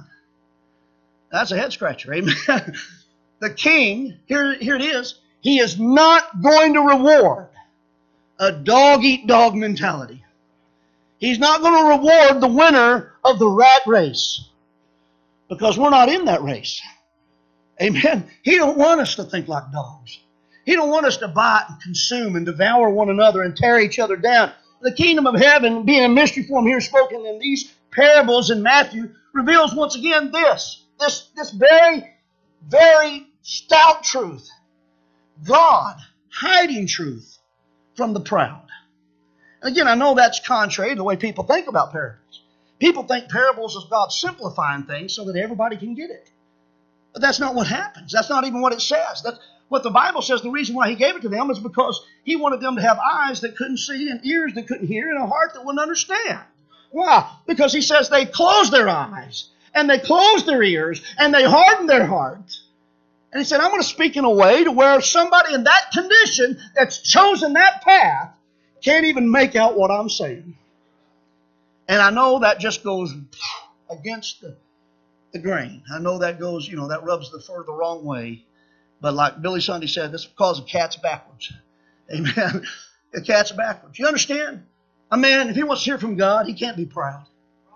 That's a head scratcher, amen? The king, here, here it is, he is not going to reward a dog-eat-dog mentality. He's not going to reward the winner of the rat race, because we're not in that race. Amen? He don't want us to think like dogs. He don't want us to bite and consume and devour one another and tear each other down. The kingdom of heaven, being a mystery form here spoken in these parables in Matthew, reveals once again this, this, this very, very stout truth. God hiding truth from the proud. And again, I know that's contrary to the way people think about parables. People think parables is God simplifying things so that everybody can get it. But that's not what happens. That's not even what it says. That's what the Bible says. The reason why He gave it to them is because He wanted them to have eyes that couldn't see and ears that couldn't hear and a heart that wouldn't understand. Why? Because He says they closed their eyes and they closed their ears and they hardened their hearts. And He said, I'm going to speak in a way to where somebody in that condition that's chosen that path can't even make out what I'm saying. And I know that just goes against the, the grain. I know that goes, you know, that rubs the fur the wrong way. But like Billy Sunday said, this is because the cat's backwards. Amen. The cat's backwards. You understand? A man, if he wants to hear from God, he can't be proud.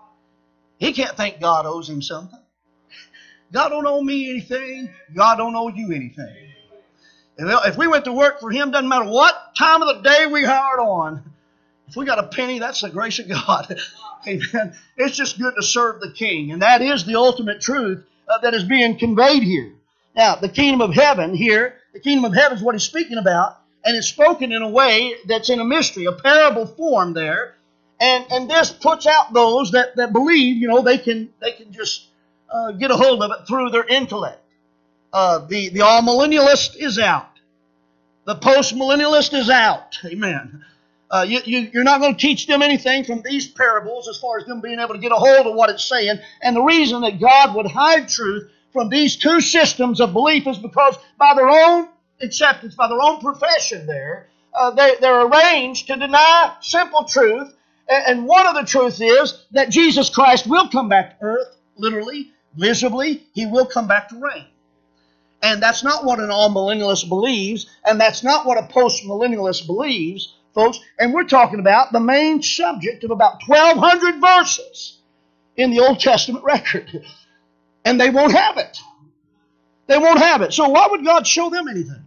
He can't think God owes him something. God don't owe me anything. God don't owe you anything. If we went to work for Him, doesn't matter what time of the day we hired on, if we got a penny, that's the grace of God. Amen. It's just good to serve the King. And that is the ultimate truth uh, that is being conveyed here. Now, the kingdom of heaven here, the kingdom of heaven is what He's speaking about. And it's spoken in a way that's in a mystery, a parable form there. And and this puts out those that, that believe, you know, they can they can just uh, get a hold of it through their intellect. Uh, the, the all-millennialist is out. The post-millennialist is out. Amen. Uh, you, you, you're not going to teach them anything from these parables as far as them being able to get a hold of what it's saying. And the reason that God would hide truth from these two systems of belief is because by their own acceptance, by their own profession there, uh, they, they're arranged to deny simple truth. And, and one of the truths is that Jesus Christ will come back to earth, literally, visibly. He will come back to reign. And that's not what an all-millennialist believes, and that's not what a post-millennialist believes, folks. And we're talking about the main subject of about twelve hundred verses in the Old Testament record. And they won't have it. They won't have it. So why would God show them anything?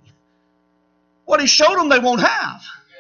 What He showed them, they won't have.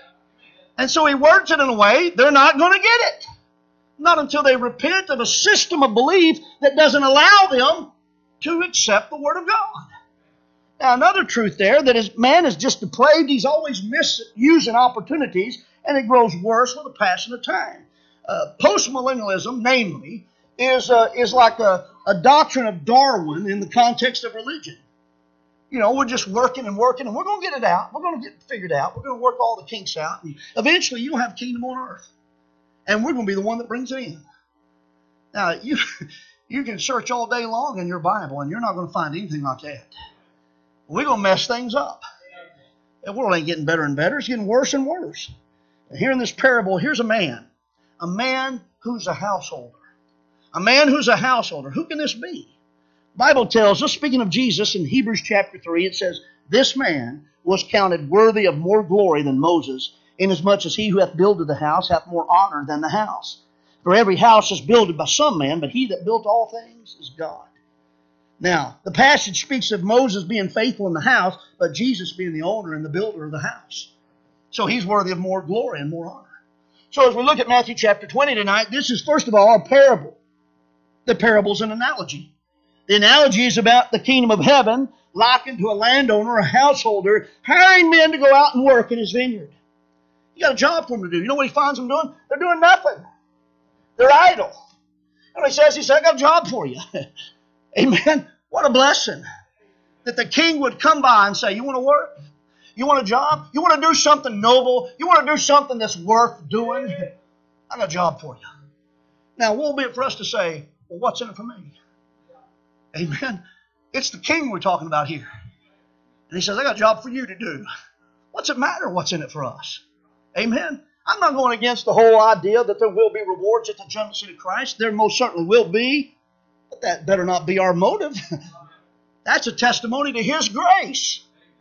And so He words it in a way they're not going to get it. Not until they repent of a system of belief that doesn't allow them to accept the Word of God. Now, another truth there, that is, man is just depraved. He's always misusing opportunities, and it grows worse with the passing of time. Uh, Postmillennialism, namely, is uh, is like a, a doctrine of Darwin in the context of religion. You know, we're just working and working, and we're going to get it out. We're going to get it figured out. We're going to work all the kinks out, and eventually you'll have a kingdom on earth. And we're going to be the one that brings it in. Now, you, you can search all day long in your Bible, and you're not going to find anything like that. We're going to mess things up. The world ain't getting better and better. It's getting worse and worse. And here in this parable, here's a man. A man who's a householder. A man who's a householder. Who can this be? The Bible tells us, speaking of Jesus in Hebrews chapter three, it says, this man was counted worthy of more glory than Moses, inasmuch as he who hath builded the house hath more honor than the house. For every house is builded by some man, but he that built all things is God. Now, the passage speaks of Moses being faithful in the house, but Jesus being the owner and the builder of the house. So he's worthy of more glory and more honor. So as we look at Matthew chapter twenty tonight, this is first of all a parable. The parable's an analogy. The analogy is about the kingdom of heaven likened to a landowner, a householder, hiring men to go out and work in his vineyard. You got a job for them to do. You know what he finds them doing? They're doing nothing. They're idle. And he says, he said, I got a job for you. Amen. What a blessing that the king would come by and say, you want to work? You want a job? You want to do something noble? You want to do something that's worth doing? I got a job for you. Now, what will be it for us to say, well, what's in it for me? Amen. It's the king we're talking about here. And he says, I got a job for you to do. What's it matter what's in it for us? Amen. I'm not going against the whole idea that there will be rewards at the judgment seat of Christ. There most certainly will be. But that better not be our motive. That's a testimony to His grace.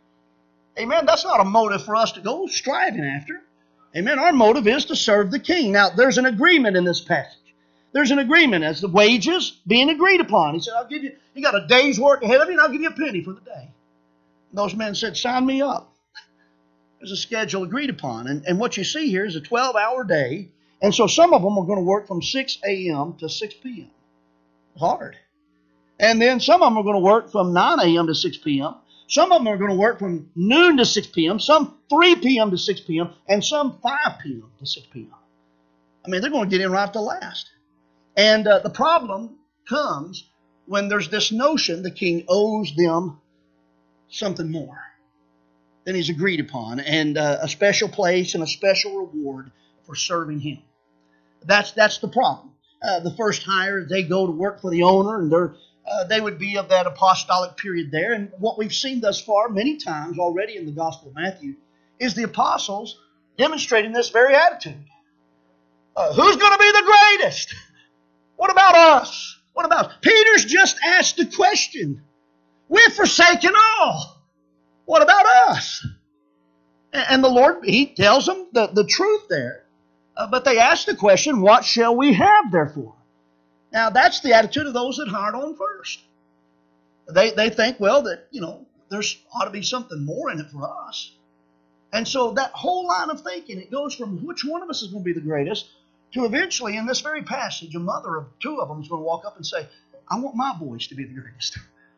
Amen. That's not a motive for us to go striving after. Amen. Our motive is to serve the King. Now, there's an agreement in this passage. There's an agreement as the wages being agreed upon. He said, I'll give you, you got a day's work ahead of you, and I'll give you a penny for the day. And those men said, sign me up. There's a schedule agreed upon. And, and what you see here is a twelve-hour day. And so some of them are going to work from six a.m. to six p.m. Hard. And then some of them are going to work from nine a.m. to six p.m. Some of them are going to work from noon to six p.m., some three p.m. to six p.m., and some five p.m. to six p.m. I mean, they're going to get in right to last. And uh, the problem comes when there's this notion the king owes them something more than he's agreed upon, and uh, a special place and a special reward for serving him. That's that's the problem. Uh, the first hire, they go to work for the owner, and they're Uh, they would be of that apostolic period there. And what we've seen thus far many times already in the Gospel of Matthew is the apostles demonstrating this very attitude. Uh, who's going to be the greatest? What about us? What about Peter's just asked the question. We've forsaken all. What about us? And, and the Lord, He tells them the, the truth there. Uh, but they ask the question, what shall we have therefore? Now, that's the attitude of those that hired on first. They they think, well, that, you know, there's ought to be something more in it for us. And so that whole line of thinking, it goes from which one of us is going to be the greatest to eventually, in this very passage, a mother of two of them is going to walk up and say, I want my boys to be the greatest.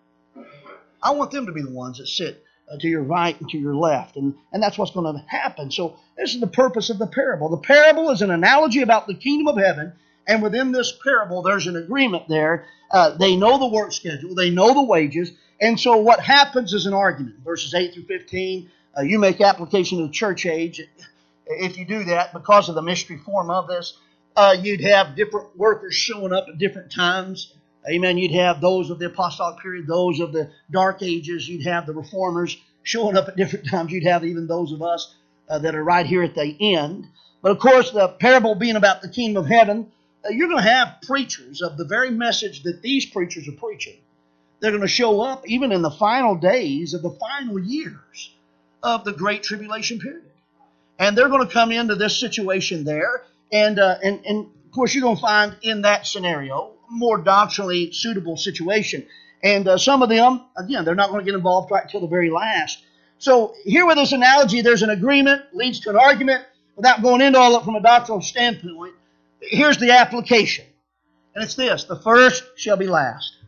I want them to be the ones that sit uh, to your right and to your left. And, and that's what's going to happen. So this is the purpose of the parable. The parable is an analogy about the kingdom of heaven. And within this parable, there's an agreement there. Uh, they know the work schedule. They know the wages. And so what happens is an argument. Verses eight through fifteen, uh, you make application to the church age. If you do that, because of the mystery form of this, uh, you'd have different workers showing up at different times. Amen. You'd have those of the apostolic period, those of the dark ages. You'd have the reformers showing up at different times. You'd have even those of us uh, that are right here at the end. But of course, the parable being about the kingdom of heaven, you're going to have preachers of the very message that these preachers are preaching. They're going to show up even in the final days of the final years of the Great Tribulation period. And they're going to come into this situation there. And, uh, and, and of course, you're going to find in that scenario a more doctrinally suitable situation. And uh, some of them, again, they're not going to get involved right until the very last. So here with this analogy, there's an agreement, leads to an argument. Without going into all of it from a doctrinal standpoint, here's the application. And it's this. The first shall be last.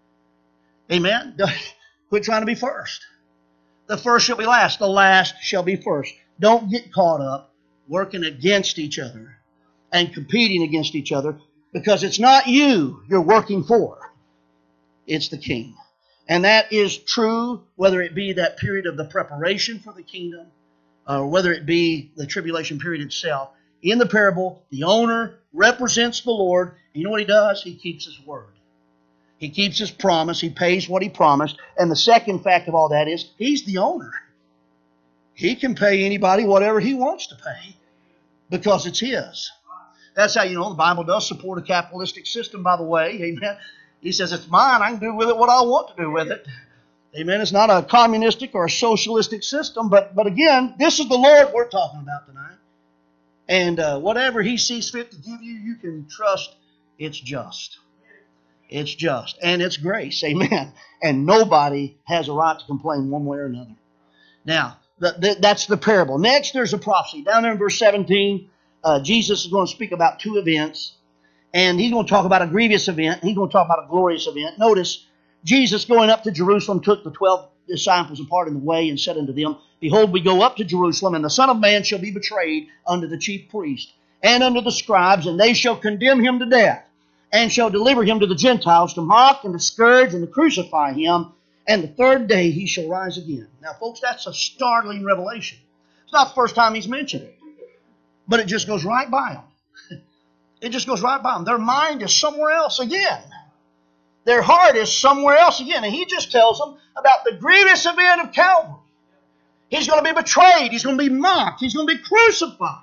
Amen? Quit trying to be first. The first shall be last. The last shall be first. Don't get caught up working against each other and competing against each other, because it's not you you're working for. It's the King. And that is true whether it be that period of the preparation for the kingdom or whether it be the tribulation period itself. In the parable, the owner represents the Lord. You know what he does? He keeps his word. He keeps his promise. He pays what he promised. And the second fact of all that is, he's the owner. He can pay anybody whatever he wants to pay because it's his. That's how you know the Bible does support a capitalistic system, by the way. Amen. He says, it's mine. I can do with it what I want to do with it. Amen. It's not a communistic or a socialistic system. But, but again, this is the Lord we're talking about tonight. And uh, whatever He sees fit to give you, you can trust it's just. It's just. And it's grace. Amen. And nobody has a right to complain one way or another. Now, th- th- that's the parable. Next, there's a prophecy. Down there in verse seventeen, uh, Jesus is going to speak about two events. And He's going to talk about a grievous event. He's going to talk about a glorious event. Notice, Jesus going up to Jerusalem took the twelve disciples apart in the way and said unto them, Behold, we go up to Jerusalem, and the Son of Man shall be betrayed unto the chief priests and unto the scribes, and they shall condemn Him to death, and shall deliver Him to the Gentiles to mock and to scourge and to crucify Him, and the third day He shall rise again. Now, folks, that's a startling revelation. It's not the first time He's mentioned it, but it just goes right by them. It just goes right by them. Their mind is somewhere else again. Their heart is somewhere else again. And He just tells them about the grievous event of Calvary. He's going to be betrayed. He's going to be mocked. He's going to be crucified.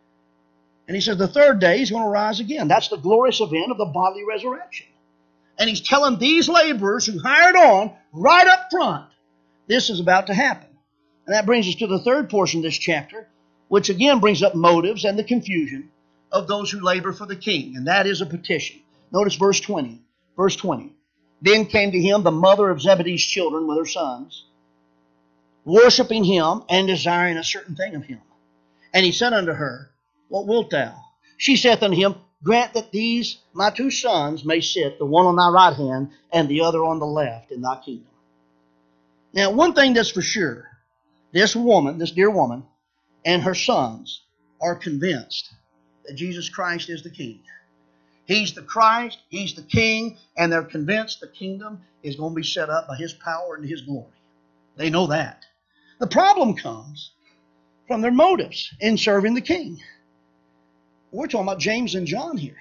And He says the third day He's going to rise again. That's the glorious event of the bodily resurrection. And He's telling these laborers who hired on right up front, this is about to happen. And that brings us to the third portion of this chapter, which again brings up motives and the confusion of those who labor for the king. And that is a petition. Notice verse twenty. Verse twenty. Then came to Him the mother of Zebedee's children with her sons, worshiping Him and desiring a certain thing of Him. And He said unto her, What wilt thou? She saith unto Him, Grant that these my two sons may sit, the one on thy right hand and the other on the left in thy kingdom. Now, one thing that's for sure, this woman, this dear woman, and her sons are convinced that Jesus Christ is the King. He's the Christ, He's the King, and they're convinced the kingdom is going to be set up by His power and His glory. They know that. The problem comes from their motives in serving the King. We're talking about James and John here.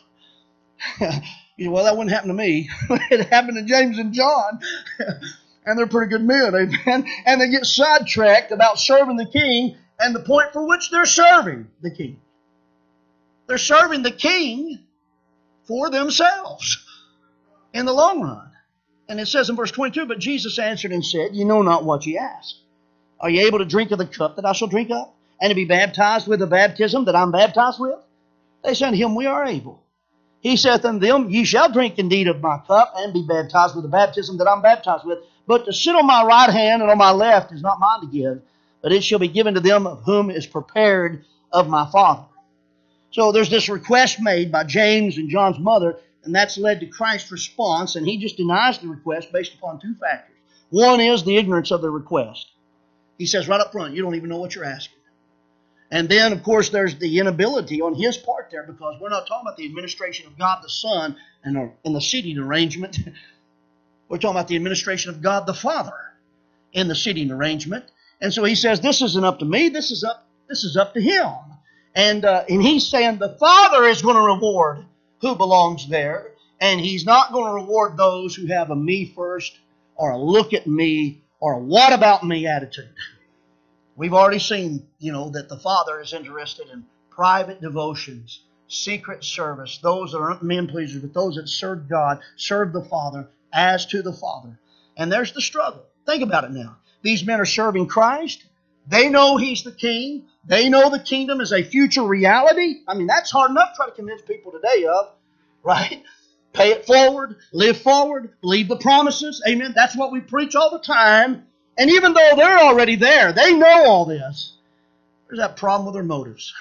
You know, well, that wouldn't happen to me. It happened to James and John. And they're pretty good men, amen? And they get sidetracked about serving the King and the point for which they're serving the King. They're serving the King for themselves in the long run. And it says in verse twenty-two, But Jesus answered and said, Ye know not what ye ask. Are ye able to drink of the cup that I shall drink of, and to be baptized with the baptism that I'm baptized with? They said unto Him, We are able. He saith unto them, Ye shall drink indeed of my cup, and be baptized with the baptism that I'm baptized with. But to sit on my right hand and on my left is not mine to give, but it shall be given to them of whom is prepared of my Father. So there's this request made by James and John's mother, and that's led to Christ's response, and He just denies the request based upon two factors. One is the ignorance of the request. He says right up front, you don't even know what you're asking. And then, of course, there's the inability on His part there, because we're not talking about the administration of God the Son and, and the seating arrangement. We're talking about the administration of God the Father in the seating arrangement. And so He says, this isn't up to me, this is up, this is up to Him. And, uh, and He's saying the Father is going to reward who belongs there, and He's not going to reward those who have a me first or a look at me or a what about me attitude. We've already seen, you know, that the Father is interested in private devotions, secret service, those that aren't men pleasers, but those that serve God, serve the Father as to the Father. And there's the struggle. Think about it now. These men are serving Christ. They know He's the King. They know the kingdom is a future reality. I mean, that's hard enough to try to convince people today of, right? Pay it forward, live forward, believe the promises. Amen. That's what we preach all the time. And even though they're already there, they know all this, there's that problem with their motives.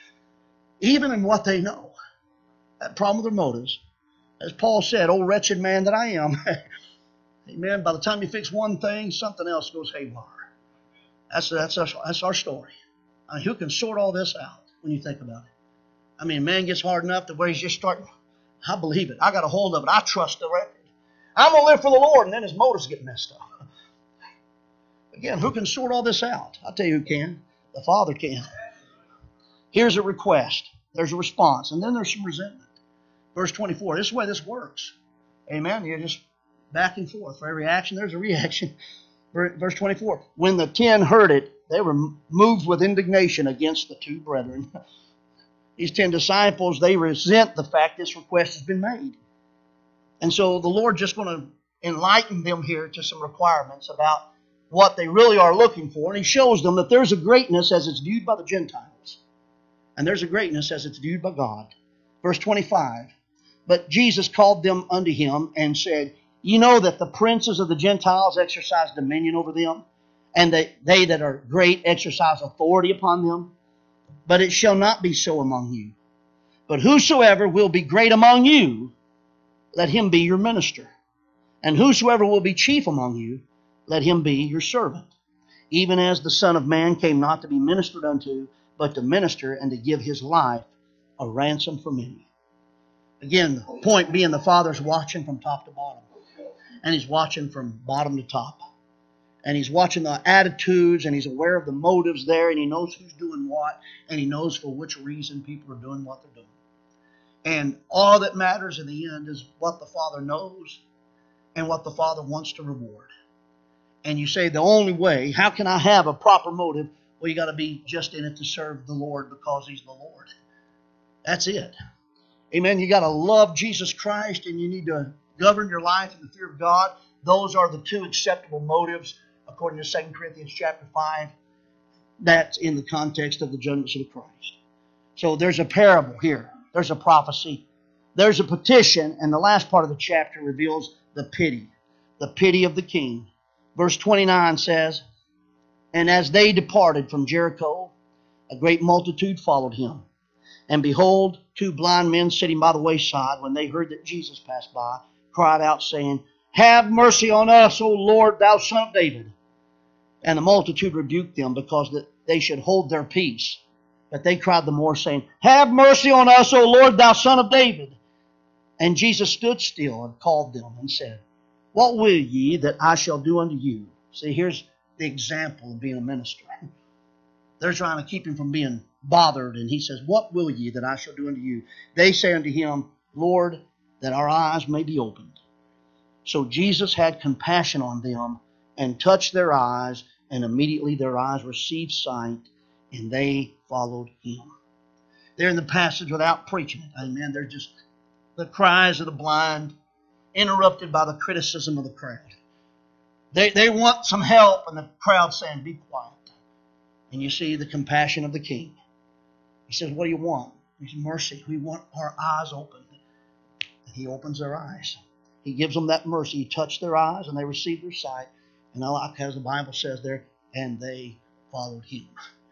Even in what they know. That problem with their motives. As Paul said, "O wretched man that I am." Amen. By the time you fix one thing, something else goes haywire. That's, that's, our, that's our story. I mean, who can sort all this out when you think about it? I mean, man gets hard enough to where he's just starting. I believe it. I got a hold of it. I trust the record. I'm going to live for the Lord, and then his motives get messed up. Again, who can sort all this out? I'll tell you who can. The Father can. Here's a request. There's a response. And then there's some resentment. Verse twenty-four. This is the way this works. Amen. You're just back and forth. For every action, there's a reaction. Verse twenty-four. When the ten heard it, they were moved with indignation against the two brethren. These ten disciples, they resent the fact this request has been made. And so the Lord just going to enlighten them here to some requirements about what they really are looking for. And He shows them that there's a greatness as it's viewed by the Gentiles. And there's a greatness as it's viewed by God. Verse twenty-five, but Jesus called them unto him and said, you know that the princes of the Gentiles exercise dominion over them, and that they that are great exercise authority upon them. But it shall not be so among you. But whosoever will be great among you, let him be your minister. And whosoever will be chief among you, let him be your servant. Even as the Son of Man came not to be ministered unto, but to minister and to give his life a ransom for many. Again, the point being the Father's watching from top to bottom. And He's watching from bottom to top. And He's watching the attitudes, and He's aware of the motives there, and He knows who's doing what, and He knows for which reason people are doing what they're doing. And all that matters in the end is what the Father knows and what the Father wants to reward. And you say, the only way, how can I have a proper motive? Well, you got to be just in it to serve the Lord because He's the Lord. That's it. Amen. You got to love Jesus Christ, and you need to govern your life in the fear of God. Those are the two acceptable motives, according to Second Corinthians chapter five. That's in the context of the judgments of Christ. So there's a parable here. There's a prophecy. There's a petition, and the last part of the chapter reveals the pity. The pity of the king. Verse twenty-nine says, and as they departed from Jericho, a great multitude followed him. And behold, two blind men sitting by the wayside, when they heard that Jesus passed by, cried out, saying, have mercy on us, O Lord, thou Son of David. And the multitude rebuked them, because that they should hold their peace. But they cried the more, saying, have mercy on us, O Lord, thou Son of David. And Jesus stood still and called them and said, what will ye that I shall do unto you? See, here's the example of being a minister. They're trying to keep him from being bothered, and he says, what will ye that I shall do unto you? They say unto him, Lord, that our eyes may be opened. So Jesus had compassion on them and touched their eyes, and immediately their eyes received sight, and they followed him. They're in the passage without preaching it. Amen. They're just the cries of the blind, interrupted by the criticism of the crowd. They, they want some help, and the crowd saying, be quiet. And you see the compassion of the king. He says, what do you want? He says, mercy. We want our eyes opened. And he opens their eyes. He gives them that mercy. He touched their eyes, and they received their sight. And I like as the Bible says there, and they followed him.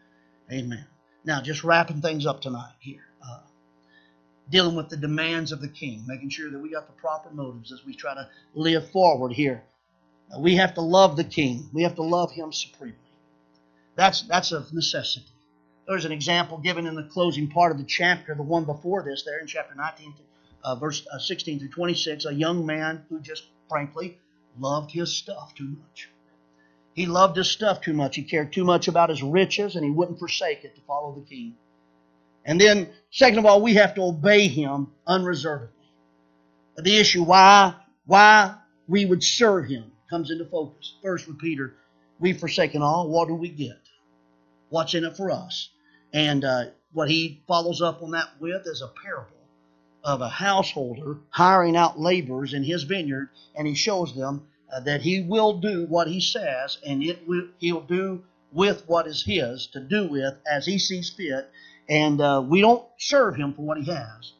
Amen. Now, just wrapping things up tonight here. Uh, dealing with the demands of the king. Making sure that we got the proper motives as we try to live forward here. Uh, we have to love the king. We have to love him supremely. That's, that's a necessity. There's an example given in the closing part of the chapter, the one before this there in chapter nineteen, uh, verse uh, sixteen through twenty-six, a young man who just frankly loved his stuff too much. He loved his stuff too much. He cared too much about his riches, and he wouldn't forsake it to follow the king. And then, second of all, we have to obey him unreservedly. The issue why, why we would serve him comes into focus. First with Peter, we've forsaken all. What do we get? What's in it for us? And uh, what he follows up on that with is a parable of a householder hiring out laborers in his vineyard, and he shows them uh, that he will do what he says, and it will, he'll do with what is his to do with as he sees fit. And uh, we don't serve him for what he has.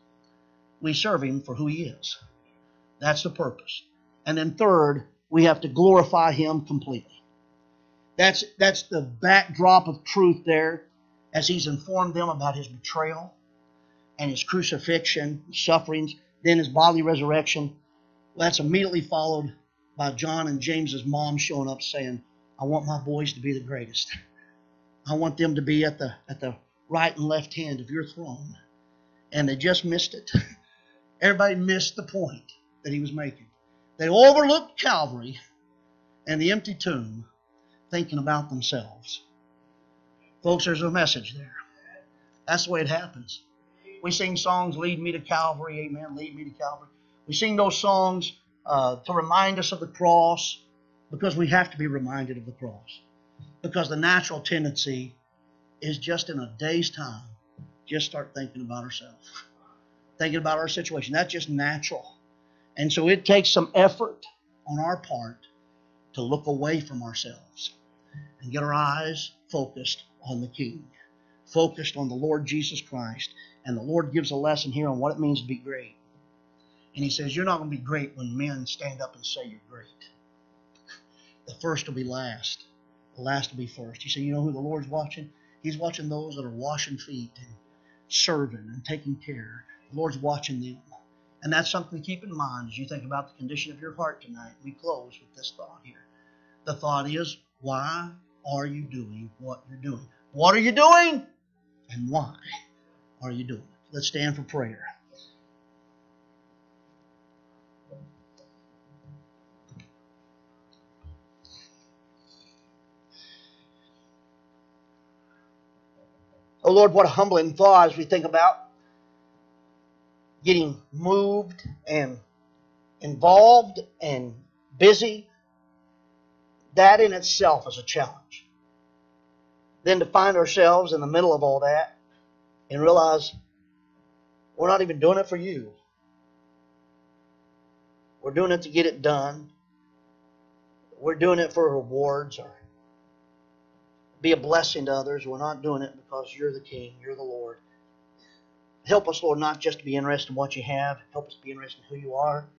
We serve him for who he is. That's the purpose. And then third, we have to glorify him completely. That's, that's the backdrop of truth there as he's informed them about his betrayal and his crucifixion, sufferings, then his bodily resurrection. Well, that's immediately followed by John and James's mom showing up saying, I want my boys to be the greatest. I want them to be at the, at the right and left hand of your throne. And they just missed it. Everybody missed the point that he was making. They overlooked Calvary and the empty tomb, thinking about themselves. Folks, there's a message there. That's the way it happens. We sing songs, lead me to Calvary, amen, lead me to Calvary. We sing those songs uh, to remind us of the cross because we have to be reminded of the cross. Because the natural tendency is just in a day's time, just start thinking about ourselves. Thinking about our situation. That's just natural. And so it takes some effort on our part to look away from ourselves and get our eyes focused on the King. focused on the Lord Jesus Christ. And the Lord gives a lesson here on what it means to be great. And He says, you're not going to be great when men stand up and say you're great. The first will be last. The last will be first. You say, you know who the Lord's watching? He's watching those that are washing feet and serving and taking care. The Lord's watching them. And that's something to keep in mind as you think about the condition of your heart tonight. We close with this thought here. The thought is, why are you doing what you're doing? What are you doing? And why are you doing it? Let's stand for prayer. Oh Lord, what a humbling thought as we think about getting moved and involved and busy. That in itself is a challenge. Then to find ourselves in the middle of all that and realize we're not even doing it for you. We're doing it to get it done. We're doing it for rewards or be a blessing to others. We're not doing it because you're the King, you're the Lord. Help us, Lord, not just to be interested in what you have. Help us be interested in who you are.